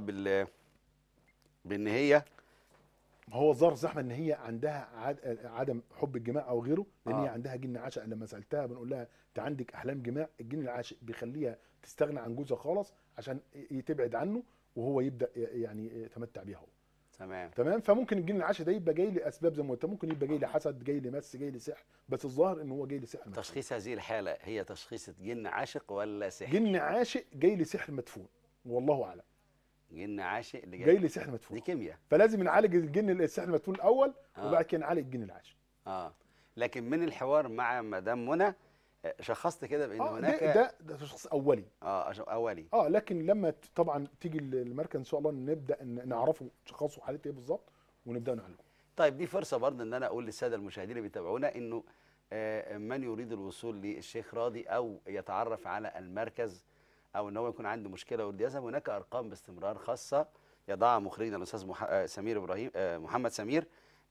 بان هي هو الظاهر زحمه ان هي عندها عدم حب الجماع او غيره، لان هي عندها جن عاشق. لما سالتها بنقول لها انت عندك احلام جماع، الجن العاشق بيخليها تستغنى عن جوزها خالص عشان تبعد عنه وهو يبدا يعني يتمتع بيها هو. تمام. فممكن الجن العاشق ده يبقى جاي لاسباب زي ما قلت، ممكن يبقى جاي لحسد، جاي لمس، جاي لسحر، بس الظاهر ان هو جاي لسحر مدفون. تشخيص هذه الحاله هي تشخيص جن عاشق ولا سحر؟ جن عاشق جاي لسحر مدفون والله اعلم. جن عاشق اللي جاي لسحر مدفون، دي كيمياء. فلازم نعالج الجن السحر المدفون الاول وبعد كده نعالج الجن العاشق. لكن من الحوار مع مدام منى شخصت كده بان هناك ده شخص اولي. اولي. لكن لما طبعا تيجي المركز ان شاء الله نبدا نعرفه شخصه حالته ايه بالظبط ونبدا نعالجه. طيب دي فرصه برضه ان انا اقول للساده المشاهدين اللي بيتابعونا انه من يريد الوصول للشيخ راضي او يتعرف على المركز او ان هو يكون عنده مشكله ورد هناك ارقام باستمرار خاصه يضعها مخرجنا الاستاذ سمير ابراهيم محمد سمير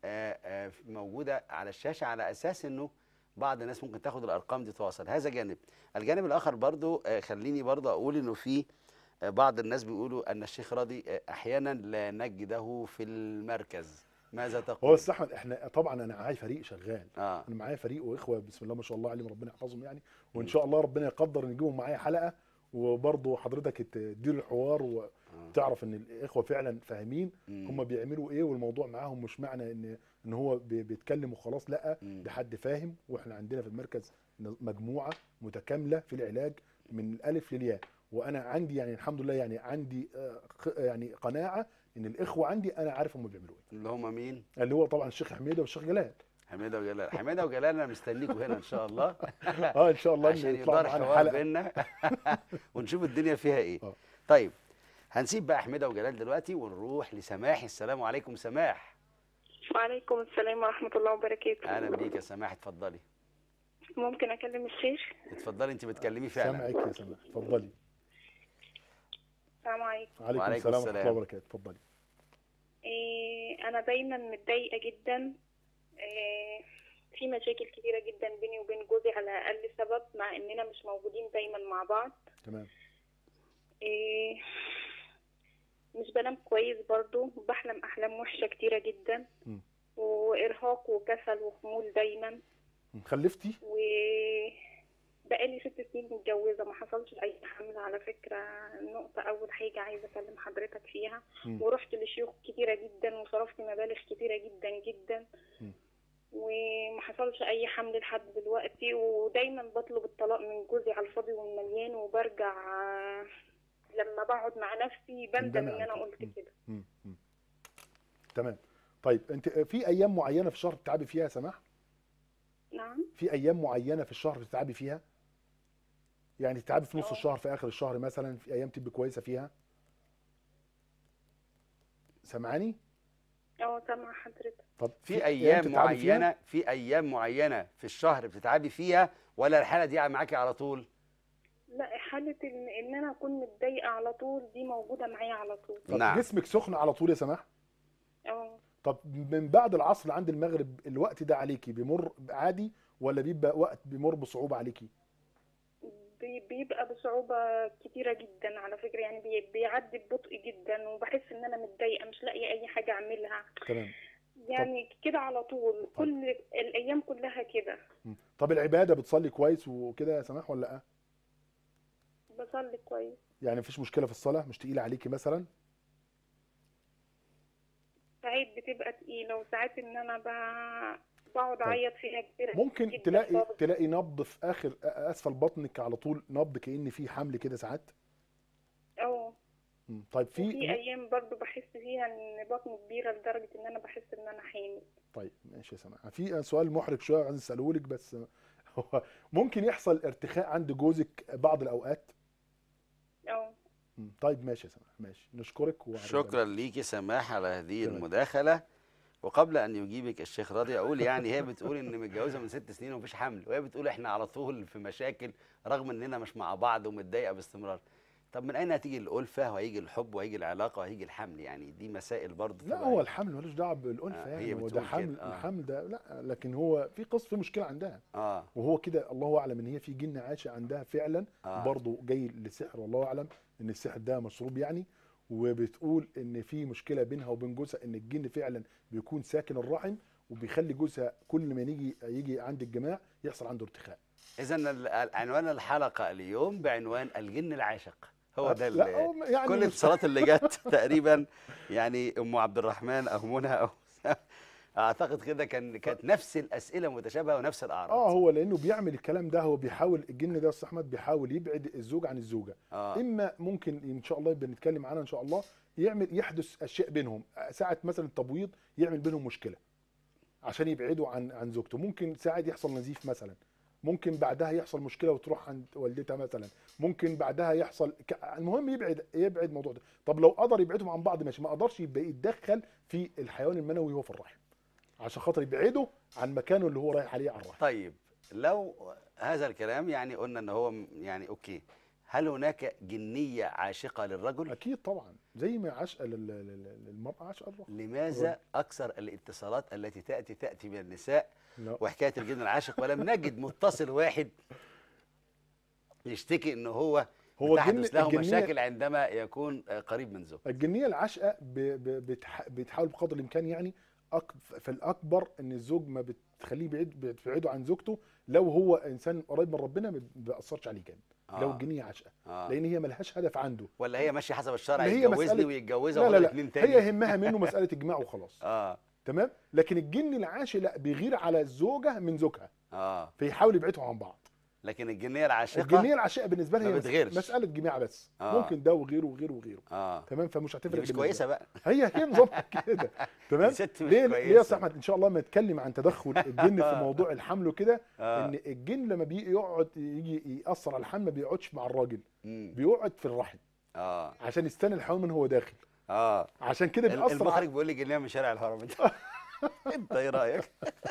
موجوده على الشاشه، على اساس انه بعض الناس ممكن تاخد الارقام دي تواصل. هذا جانب. الجانب الاخر برضو خليني برضو اقول انه في بعض الناس بيقولوا ان الشيخ راضي احيانا لا نجده في المركز. ماذا تقول؟ هو استاذ احمد احنا طبعا انا معايا فريق شغال. انا معايا فريق واخوه بسم الله ما شاء الله عليهم ربنا يحفظهم يعني، وان شاء الله ربنا يقدر نجيبهم معايا حلقه وبرضه حضرتك تدير الحوار وتعرف ان الاخوه فعلا فاهمين هم بيعملوا ايه، والموضوع معاهم مش معنى ان هو بيتكلم وخلاص، لا ده حد فاهم. واحنا عندنا في المركز مجموعه متكامله في العلاج من الالف للياء، وانا عندي يعني الحمد لله يعني عندي يعني قناعه ان الاخوه عندي انا عارف هم بيعملوا ايه. اللي هم مين؟ اللي هو طبعا الشيخ حميده والشيخ جلال. حميده وجلال انا مستنيكم هنا ان شاء الله. ان شاء الله عشان يدار حوار بينا ونشوف الدنيا فيها ايه. طيب هنسيب بقى حميده وجلال دلوقتي ونروح لسماح. السلام عليكم سماح. وعليكم السلام ورحمه الله وبركاته. اهلا بيك يا سماح، اتفضلي. ممكن اكلم الشيخ؟ اتفضلي، انت بتكلمي فعلا. سامعك يا سماح، اتفضلي. السلام عليكم. وعليكم السلام ورحمه الله وبركاته، اتفضلي. انا دايما متضايقه جدا، في مشاكل كتيره جدا بيني وبين جوزي على اقل سبب، مع اننا مش موجودين دايما مع بعض. تمام. مش بنام كويس برضو، بحلم احلام وحشه كتيره جدا وارهاق وكسل وخمول دايما. خلفتي؟ بقالي 6 سنين متجوزه، ما حصلش اي حمل على فكره. النقطه اول حاجه عايزه اكلم حضرتك فيها. ورحت لشيوخ كتيره جدا وصرفت مبالغ كتيره جدا جدا وما حصلش اي حمل لحد دلوقتي، ودايما بطلب الطلاق من جوزي على الفاضي والمليان، وبرجع لما بقعد مع نفسي بندم ان انا قلت كده. تمام. طيب انت في ايام معينه في الشهر بتتعبي فيها يا سماح؟ نعم. في ايام معينه في الشهر بتتعبي فيها؟ يعني تتعبي في نص اه. الشهر، في اخر الشهر مثلا، في ايام تبقي كويسه فيها؟ سامعاني؟ اه سامعة حضرتك. طب في ايام ايام تتعبي فيها؟ معينه، في ايام معينه في الشهر بتتعبي فيها، ولا الحاله دي معاكي على طول؟ لا، حالة ان انا اكون متضايقة على طول دي موجودة معايا على طول. طب نعم. جسمك سخن على طول يا سماح؟ اه. طب من بعد العصر عند المغرب الوقت ده عليكي بيمر عادي، ولا بيبقى وقت بيمر بصعوبه عليكي؟ بيبقى بصعوبة كتيرة جدا على فكرة، يعني بيعدي ببطء جدا، وبحس ان انا متضايقة مش لاقية اي حاجة اعملها. تمام. يعني كده على طول، طيب. كل الايام كلها كده. طب العباده بتصلي كويس وكده يا سماح ولا لا؟ بصلي كويس. يعني مفيش مشكله في الصلاه؟ مش تقيله عليكي مثلا؟ ساعات بتبقى تقيلة، وساعات ان انا بقعد طيب. اعيط فيها كتير ممكن جدا تلاقي برضه. نبض في اخر اسفل بطنك على طول، نبض كأن في حمل كده ساعات. اه. طيب وفي ايام برضه بحس فيها ان بطني كبيرة لدرجة ان انا بحس ان انا حامل. طيب ماشي يا سماح، في سؤال محرج شويه عايز اساله لك بس. هو ممكن يحصل ارتخاء عند جوزك بعض الاوقات؟ اه. طيب ماشي يا سماح، ماشي، نشكرك وهرد شكرا عليك. ليكي سماح على هذه تمام. المداخله. وقبل ان يجيبك الشيخ راضي اقول، يعني هي بتقول ان متجوزه من 6 سنين ومفيش حمل، وهي بتقول احنا على طول في مشاكل رغم اننا مش مع بعض ومتضايقه باستمرار. طب من اين هتيجي الالفه، وهيجي الحب، وهيجي العلاقه، وهيجي الحمل؟ يعني دي مسائل برضه لا، هو طبيعيه. الحمل ملوش دعوه بالانثى، يعني هي هو ده بتقول كده. حمل، الحمل ده لا، لكن هو في في مشكله عندها. اه وهو كده الله اعلم ان هي في جن عاشه عندها فعلا. اه برضه جاي لسحر، والله اعلم ان السحر ده مشروب يعني. وبتقول ان في مشكله بينها وبين جوزها، ان الجن فعلا بيكون ساكن الرحم، وبيخلي جوزها كل ما يجي عند الجماع يحصل عنده ارتخاء. اذا عنوان الحلقه اليوم بعنوان الجن العاشق. هو ده لا يعني كل مش الاتصالات اللي جت تقريبا، يعني ام عبد الرحمن او منى او اعتقد كده كانت نفس الاسئله متشابهه ونفس الاعراض. هو لانه بيعمل الكلام ده، هو بيحاول الجن ده يا استاذ احمد بيحاول يبعد الزوج عن الزوجه. اما ممكن ان شاء الله بنتكلم عنها ان شاء الله، يحدث اشياء بينهم ساعه مثلا التبويض، يعمل بينهم مشكله عشان يبعدوا عن زوجته. ممكن ساعه يحصل نزيف مثلا، ممكن بعدها يحصل مشكله وتروح عند والدتها مثلا، ممكن بعدها يحصل المهم يبعد الموضوع ده. طب لو قدر يبعدهم عن بعض ماشي، ما قدرش يبقى يتدخل في الحيوان المنوي وهو في الرحم، عشان خاطر يبعده عن مكانه اللي هو رايح عليه على الرحم. طيب لو هذا الكلام يعني قلنا ان هو يعني اوكي، هل هناك جنيه عاشقه للرجل؟ اكيد طبعا، زي ما عشق للمراه عشق الرجل. لماذا اكثر الاتصالات التي تاتي من النساء لا. وحكايه الجن العاشق، ولم نجد متصل واحد يشتكي ان هو تحدث له مشاكل عندما يكون قريب من زوجته؟ الجنيه العاشقه بتحاول بقدر الامكان يعني في الاكبر ان الزوج ما بتخليه بتبعده عن زوجته. لو هو انسان قريب من ربنا ما بيأثرش عليه جامد. لو الجنيه عاشقه، لان هي ملهاش هدف عنده، ولا هي ماشيه حسب الشرع، هي يتجوزني ويتجوزها لا اثنين تاني. هي يهمها منه مساله اجماع وخلاص. تمام. لكن الجن العاشق لا، بيغير على الزوجه من زوجها، فيحاول يبعدهم عن بعض. لكن الجنيه العاشقه، بالنسبه لها هي مساله جماعه بس. ممكن ده وغيره وغيره وغيره. تمام. فمش هتفرق، مش كويسه بقى. هي نظامها كده. تمام. ليه يا استاذ احمد ان شاء الله ما نتكلم عن تدخل الجن في موضوع الحمل وكده. ان الجن لما يجي ياثر على الحمل ما بيقعدش مع الراجل، بيقعد في الرحم عشان يستنى الحيوان من هو داخل. عشان كده بيأثر. المخرج بيقول لي جنيه من شارع الهرم. انت ايه رايك؟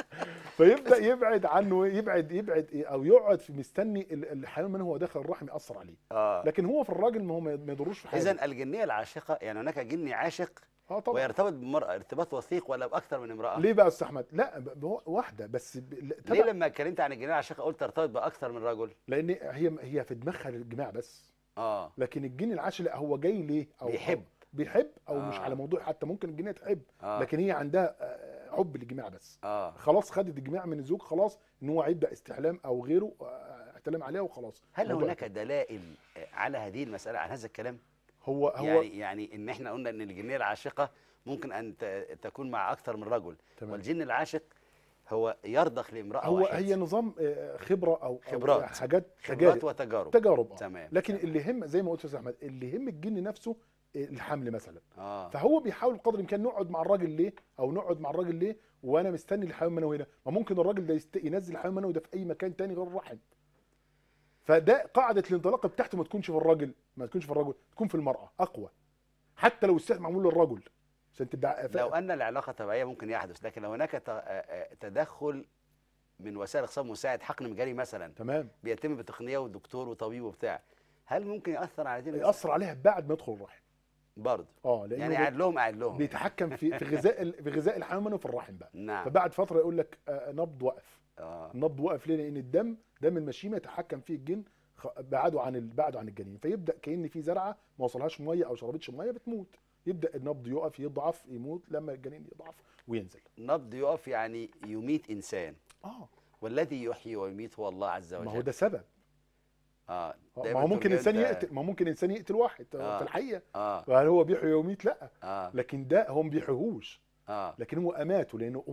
فيبدا يبعد عنه، يبعد او يقعد في مستني الحيوان من هو داخل الرحم ياثر عليه. لكن هو في الراجل ما هو ما يضروش في حاجه. اذا الجنيه العاشقه يعني هناك جني عاشق ويرتبط بامراه ارتباط وثيق، ولا باكثر من امراه؟ ليه بقى يا استاذ احمد؟ لا واحده بس. ليه لما اتكلمت عن الجنيه العاشقه قلت ترتبط باكثر من رجل؟ لان هي في دماغها الجماع بس. لكن الجن العاشق لا، هو جاي ليه؟ او بيحب او مش على موضوع، حتى ممكن الجنيه تحب لكن هي عندها حب للجماع بس. خلاص خدت الجماع من الزوج، خلاص ان هو هيبدا استحلام او غيره احتلام عليها وخلاص. هل هناك دلائل على هذه المساله، عن هذا الكلام؟ هو يعني ان احنا قلنا ان الجنيه العاشقه ممكن ان تكون مع اكثر من رجل، والجن العاشق هو يرضخ لامراه واحده. هي نظام خبره او خبرات، حاجات، خبرات وتجارب. تمام. لكن اللي يهم زي ما قلت يا استاذ احمد، اللي يهم الجن نفسه الحمل مثلا. فهو بيحاول بقدر الامكان نقعد مع الراجل ليه، او نقعد مع الراجل ليه وانا مستني الحيوان المنوي هنا. ما ممكن الراجل ده ينزل الحيوان المنوي ده في اي مكان تاني غير الرحم. فده قاعده الانطلاق بتاعته ما تكونش في الراجل، تكون في المراه اقوى، حتى لو السحر معمول للرجل عشان تبقى لو ان العلاقه طبيعيه ممكن يحدث، لكن لو هناك تدخل من وسائل اخصاب مساعد، حقن مجاري مثلا، تمام بيتم بتقنيه ودكتور وطبيب وبتاع، هل ممكن ياثر على دي ياثر عليها بعد ما يدخل الرحم برضه؟ لانه يعني قاعد لهم بيتحكم في غذاء الحيوان وفي الرحم بقى. نعم. فبعد فتره يقول لك نبض وقف. نبض وقف ليه؟ لان دم المشيمه يتحكم فيه الجن، بعدوا عن الجنين، فيبدا كأن في زرعه ما وصلهاش ميه او شربتش ميه بتموت، يبدا النبض يقف، يضعف، يموت لما الجنين يضعف وينزل. نبض يقف يعني يميت انسان. والذي يحيي ويميت هو الله عز وجل. ما هو ده سبب. ما هو ممكن انسان يقتل، ما ممكن انسان يقتل واحد في الحقيقه. فهل هو بيحيي ويميت؟ لا. لكن ده هو ما بيحييهوش. لكن هو اماته، لانه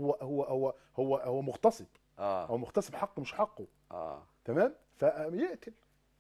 هو مغتصب. هو مغتصب حقه مش حقه. تمام، فيقتل.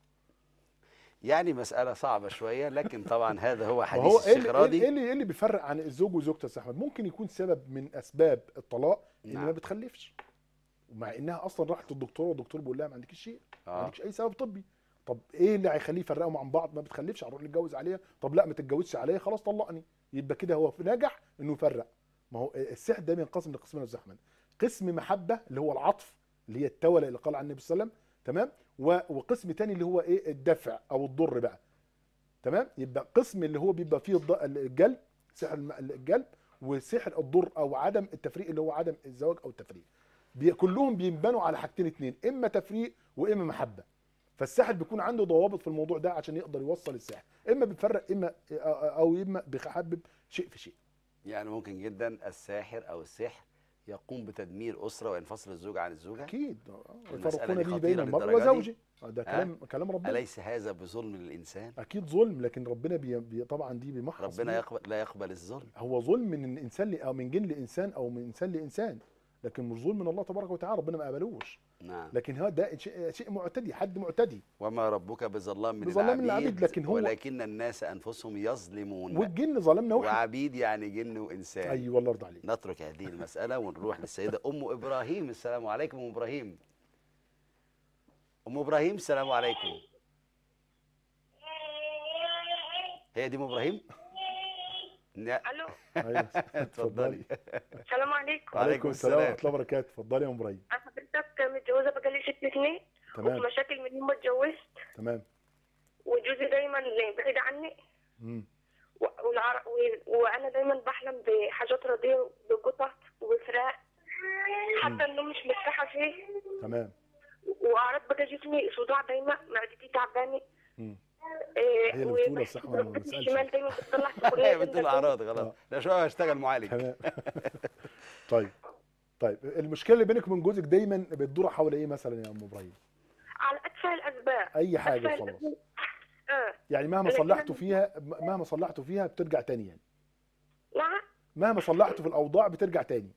يعني مسألة صعبة شوية، لكن طبعا هذا هو حديث الشيخ راضي. ايه اللي بيفرق عن الزوج وزوجته يا استاذ احمد؟ ممكن يكون سبب من اسباب الطلاق ان ما بتخلفش، ومع انها اصلا راحت للدكتور والدكتور بيقول لها ما عندكش شيء، ما عندكش اي سبب طبي. طب ايه اللي هيخليه يفرقهم عن بعض؟ ما بتخلفش، هنروح نتجوز عليها. طب لا ما تتجوزش عليها، خلاص طلقني. يبقى كده هو نجح انه يفرق. ما هو السحر ده بينقسم لقسمين يا استاذ احمد: قسم محبه اللي هو العطف، اللي هي التوله اللي قال عنه النبي صلى الله عليه وسلم، تمام، وقسم تاني اللي هو ايه؟ الدفع او الضر بقى. تمام. يبقى قسم اللي هو بيبقى فيه الجلب، سحر الجلب، وسحر الضر او عدم التفريق اللي هو عدم الزواج او التفريق. كلهم بينبنوا على حاجتين اتنين: اما تفريق واما محبه. فالساحر بيكون عنده ضوابط في الموضوع ده عشان يقدر يوصل السحر، اما بيفرق اما بيحبب شيء في شيء. يعني ممكن جدا الساحر او السحر يقوم بتدمير اسره وينفصل الزوج عن الزوجه. اكيد. يفرقون به بين المرء وزوجه. ده كلام ربنا. اليس هذا بظلم للانسان؟ اكيد ظلم، لكن ربنا طبعا دي بيمحص. ربنا لا يقبل الظلم. هو ظلم من انسان او من جن لانسان او من انسان لانسان، لكن مش ظلم من الله تبارك وتعالى، ربنا ما قبلوش. نعم. لكن ده شيء معتدي، حد معتدي. وما ربك بظلام للعبيد، لكن ولكن الناس انفسهم يظلمون. والجن ظلمنا وعبيد يعني جن وانسان. ايوه والله يرضى عليك. نترك هذه المساله ونروح للسيده ام ابراهيم. السلام عليكم ام ابراهيم. ام ابراهيم السلام عليكم. هي دي ام ابراهيم؟ الو. ايوه اتفضلي. السلام عليكم. وعليكم السلام ورحمه الله وبركاته. اتفضلي يا ام ابراهيم. حضرتك متجوزه بقالي 6 سنين. تمام. وفي مشاكل من يوم ما اتجوزت. تمام. وجوزي دايما بعيد عني. وانا دايما بحلم بحاجات رديئه، بقطط وفراق، حتى النوم مش مرتاحه فيه. تمام. واعراض بقى جسمي، صداع دايما، معدتي تعبانه. هي اللي بتقول الصح ما بسالش. الشمال دايما بتطلع في كليه. هي بتقول اعراض غلط. لا شويه هشتغل معالج. تمام. طيب المشكله اللي بينك وبين جوزك دايما بتدور حول ايه مثلا يا ام ابراهيم؟ على اتفه الاسباب. اي حاجه خلاص. يعني مهما صلحتوا فيها بترجع تاني يعني. نعم. مهما صلحتوا في الاوضاع بترجع تاني.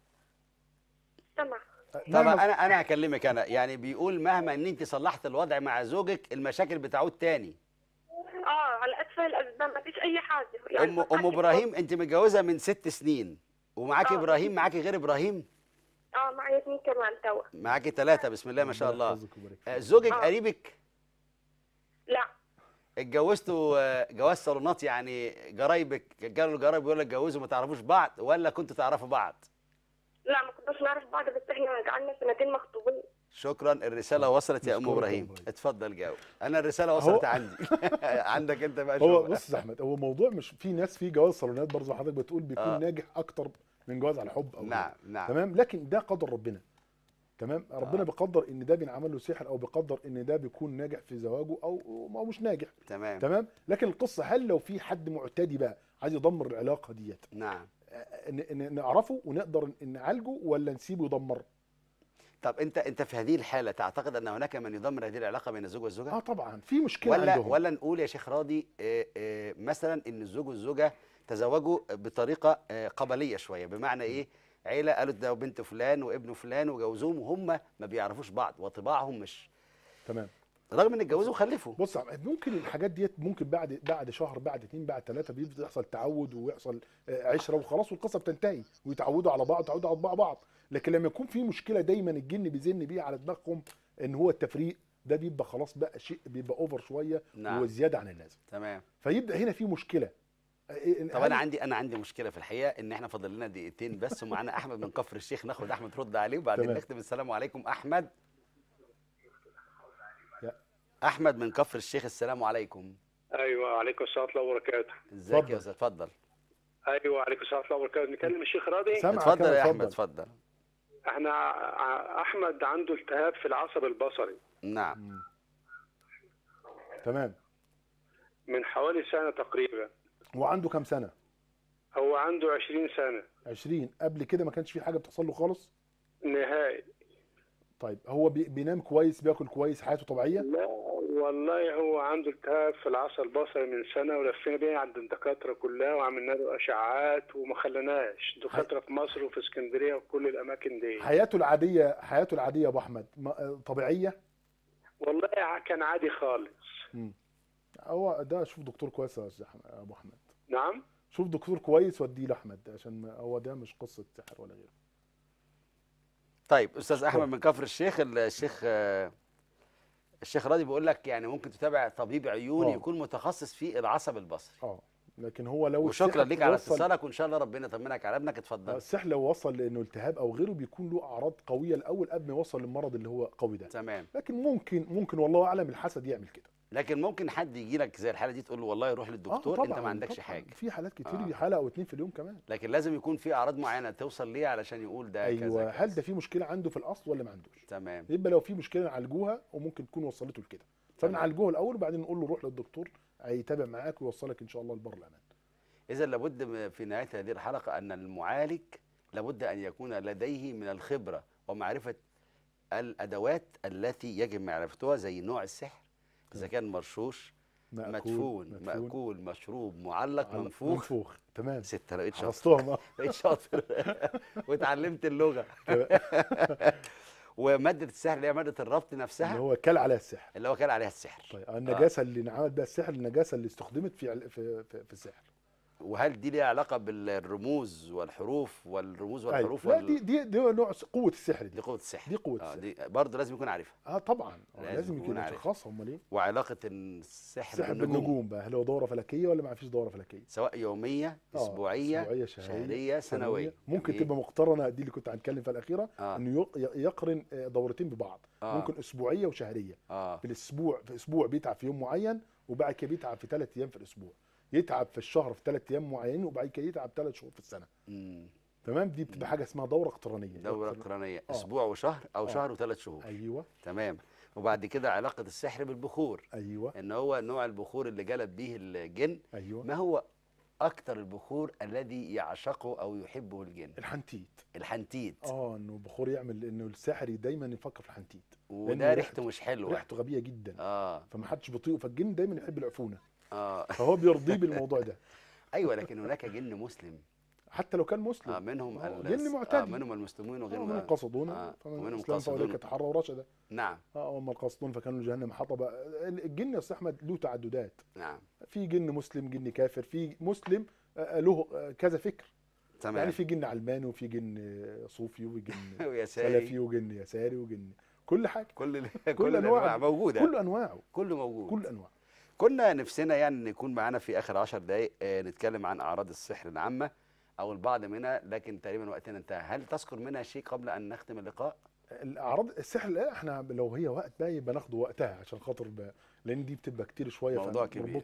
سمع. طبعا انا هكلمك انا، يعني بيقول مهما ان انت صلحت الوضع مع زوجك المشاكل بتعود تاني. على اتفه الاسباب، ما فيش اي حاجه يعني. ام ابراهيم انت متجوزه من 6 سنين ومعاكي ابراهيم، معاكي غير ابراهيم؟ معايا 2 كمان توا. معاكي 3 بسم الله ما شاء الله. زوجك قريبك؟ لا. اتجوزتوا جواز صالونات، يعني قرايبك قالوا الجرايب يقول لك اتجوزوا ما تعرفوش بعض، ولا كنتوا تعرفوا بعض؟ لا ما كناش نعرف بعض، بس احنا قعدنا 2 سنين مخطوبين. شكرا. الرساله وصلت يا ام ابراهيم. اتفضل جاوب. انا الرساله وصلت عندي. عندك انت بقى. هو بص يا احمد، هو موضوع مش في ناس في جواز صالونات برضه حضرتك بتقول بيكون ناجح اكتر من جواز على حب او نعم. تمام. لكن ده قدر ربنا. تمام. ربنا بيقدر ان ده بينعمل له سحر، او بيقدر ان ده بيكون ناجح في زواجه او مش ناجح. تمام. لكن القصه هل لو في حد معتدي بقى عايز يدمر العلاقه ديت، نعم، نعرفه ونقدر نعالجه ولا نسيبه يدمر؟ طب انت في هذه الحاله تعتقد ان هناك من يدمر هذه العلاقه بين الزوج والزوجه؟ طبعا في مشكله عندهم. ولا نقول يا شيخ راضي مثلا ان الزوج والزوجه تزوجوا بطريقه قبليه شويه، بمعنى ايه؟ عيله قالوا ده بنت فلان وابن فلان وجوزوهم وهم ما بيعرفوش بعض وطباعهم مش تمام، رغم ان اتجوزوا وخلفوا. بص ممكن الحاجات ديت ممكن بعد شهر، بعد 2، بعد 3 بيبدا يحصل تعود ويحصل عشره وخلاص والقصه بتنتهي ويتعودوا على بعض، يتعودوا على بعض. لكن لما يكون في مشكله دايما الجن بيزن بيها على دماغهم ان هو التفريق ده بيبقى خلاص بقى شيء بيبقى اوفر شويه نعم. وزياده عن اللازم. تمام. فيبدا هنا في مشكله. طب انا عندي مشكله في الحقيقه، ان احنا فاضل لنا دقيقتين بس، ومعانا احمد من كفر الشيخ. ناخد احمد رد عليه وبعدين تمام. نختم. السلام عليكم احمد. يا. احمد من كفر الشيخ، السلام عليكم. ايوه، عليكم السلام ورحمه الله وبركاته. ازيك اتفضل. يا استاذ؟ اتفضل. ايوه، عليكم السلام ورحمه الله وبركاته. نكلم الشيخ راضي. سامعك. اتفضل يا احمد، اتفضل. اتفضل. احنا احمد عنده التهاب في العصب البصري نعم. تمام. من حوالي سنه تقريبا. وعنده كام سنه؟ هو عنده 20 سنه 20. قبل كده ما كانش في حاجه بتحصل له خالص؟ نهائي. طيب هو بينام كويس، بياكل كويس، حياته طبيعيه؟ لا والله، هو عنده التهاب في العصب البصري من سنه، ولفينا بيه عند الدكاتره كلها وعملنا له اشعاعات وما خلناش. دكاتره في مصر وفي اسكندريه وفي كل الاماكن دي. حياته العاديه يا ابو احمد طبيعيه؟ والله كان عادي خالص. هو ده، شوف دكتور كويس يا ابو احمد. نعم. شوف دكتور كويس وديه لاحمد، عشان هو ده مش قصه سحر ولا غيره. طيب استاذ احمد من كفر الشيخ، الشيخ راضي بيقول لك يعني ممكن تتابع طبيب عيون يكون متخصص في العصب البصري. لكن هو لو وشكرا ليك على اتصالك، وان شاء الله ربنا يطمنك على ابنك. اتفضل. السحر لو وصل لانه التهاب او غيره بيكون له اعراض قويه الاول قبل ما يوصل للمرض اللي هو قوي ده. تمام. لكن ممكن والله اعلم الحسد يعمل كده. لكن ممكن حد يجي لك زي الحاله دي تقول له والله روح للدكتور، انت ما عندكش حاجه. في حالات كتير دي حاله او اتنين في اليوم كمان. لكن لازم يكون في اعراض معينه توصل ليه علشان يقول ده ايوه كذا. هل ده في مشكله عنده في الاصل ولا ما عندوش؟ تمام. يبقى لو في مشكله نعالجوها وممكن تكون وصلته لكده، فبنعالجوها الاول وبعدين نقول له روح للدكتور هيتابع معاك ويوصلك ان شاء الله لبر الامان. اذا لابد في نهايه هذه الحلقه ان المعالج لابد ان يكون لديه من الخبره ومعرفه الادوات التي يجب معرفتها، زي نوع السحر، اذا كان مرشوش، مدفون، مأكول، مشروب، معلق، منفوخ. تمام. 6. بقيت شاطر. حفظتهم. بقيت شاطر واتعلمت اللغه. وماده السحر اللي هي ماده الربط نفسها، اللي هو كل عليها السحر. طيب النجاسه اللي انعمل بها السحر، النجاسه اللي استخدمت في السحر. وهل دي ليها علاقه بالرموز والحروف لا دي نوع قوه السحر دي قوه السحر. دي قوه السحر. دي برضه لازم يكون عارفها. طبعا لازم يكون يشخصها. امال ايه؟ وعلاقه السحر بالنجوم بقى، هل هو دوره فلكيه ولا ما فيش دوره فلكيه؟ سواء يوميه، اسبوعيه، شهريه، سنويه. ممكن تبقى مقترنه، دي اللي كنت هنتكلم فيها الاخيره. انه يقرن دورتين ببعض. ممكن اسبوعيه وشهريه. في اسبوع بيتعب في يوم معين، وبعد كده بيتعب في 3 ايام في الاسبوع. يتعب في الشهر في 3 ايام معينين، وبعد كده يتعب 3 شهور في السنه. تمام. دي بتبقى حاجه اسمها دوره اقترانيه. اسبوع وشهر او شهر و3 شهور. ايوه. تمام. وبعد كده علاقه السحر بالبخور. ايوه. ان هو نوع البخور اللي جلب به الجن. ايوه. ما هو اكتر البخور الذي يعشقه او يحبه الجن؟ الحنتيت. انه بخور يعمل، انه الساحر دايما يفكر في الحنتيت، وده ريحته مش حلوه، ريحته غبيه جدا. فما حدش بيطيقه، فالجن دايما يحب العفونه. فهو بيرضيه بالموضوع ده. ايوه، لكن هناك جن مسلم حتى لو كان مسلم. منهم جن معتدي. منهم المسلمون وغير منهم القاصدون. ومنهم القاصدون فاولئك تحروا رشدا. نعم. اما القاصدون فكانوا جهنم حطبا. الجن يا استاذ احمد له تعددات. نعم. في جن مسلم، جن كافر، في مسلم له كذا فكر. تمام. يعني في جن علماني، وفي جن صوفي، وجن ويساري، سلفي، وجن يساري، وجن كل حاجه. كل انواع موجوده. كل انواعه. كله موجود. كل انواع. كنا نفسنا يعني نكون معانا في اخر 10 دقائق نتكلم عن اعراض السحر العامه او البعض منها، لكن تقريبا وقتنا انتهى. هل تذكر منها شيء قبل ان نختم اللقاء؟ الاعراض السحر، لا احنا لو هي وقت بقى يبقى ناخده وقتها، عشان خاطر لان دي بتبقى كتير شويه، موضوع كبير.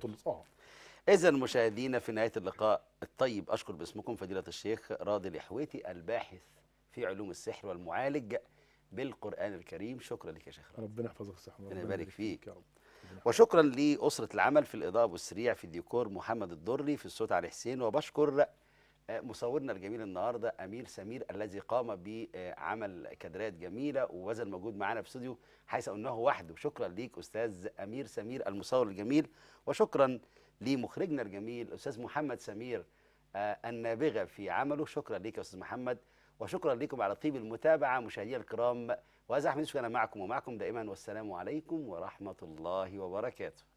إذا مشاهدينا في نهايه اللقاء الطيب، اشكر باسمكم فضيله الشيخ راضي الحويتي، الباحث في علوم السحر والمعالج بالقرآن الكريم. شكرا لك يا شيخ راضي. ربنا يحفظك يا ربنا يبارك فيك يا رب. وشكرا لأسرة العمل في الإضاءة والسريع في الديكور محمد الدري، في الصوت علي حسين، وبشكر مصورنا الجميل النهارده أمير سمير الذي قام بعمل كادرات جميلة وبذل مجهود معانا في الاستوديو حيث أنه وحده. شكرا ليك أستاذ أمير سمير المصور الجميل، وشكرا لمخرجنا الجميل أستاذ محمد سمير النابغة في عمله. شكرا ليك يا أستاذ محمد، وشكرا لكم على طيب المتابعة مشاهدينا الكرام. وهذا أحمد يوسف، أنا معكم ومعكم دائما، والسلام عليكم ورحمة الله وبركاته.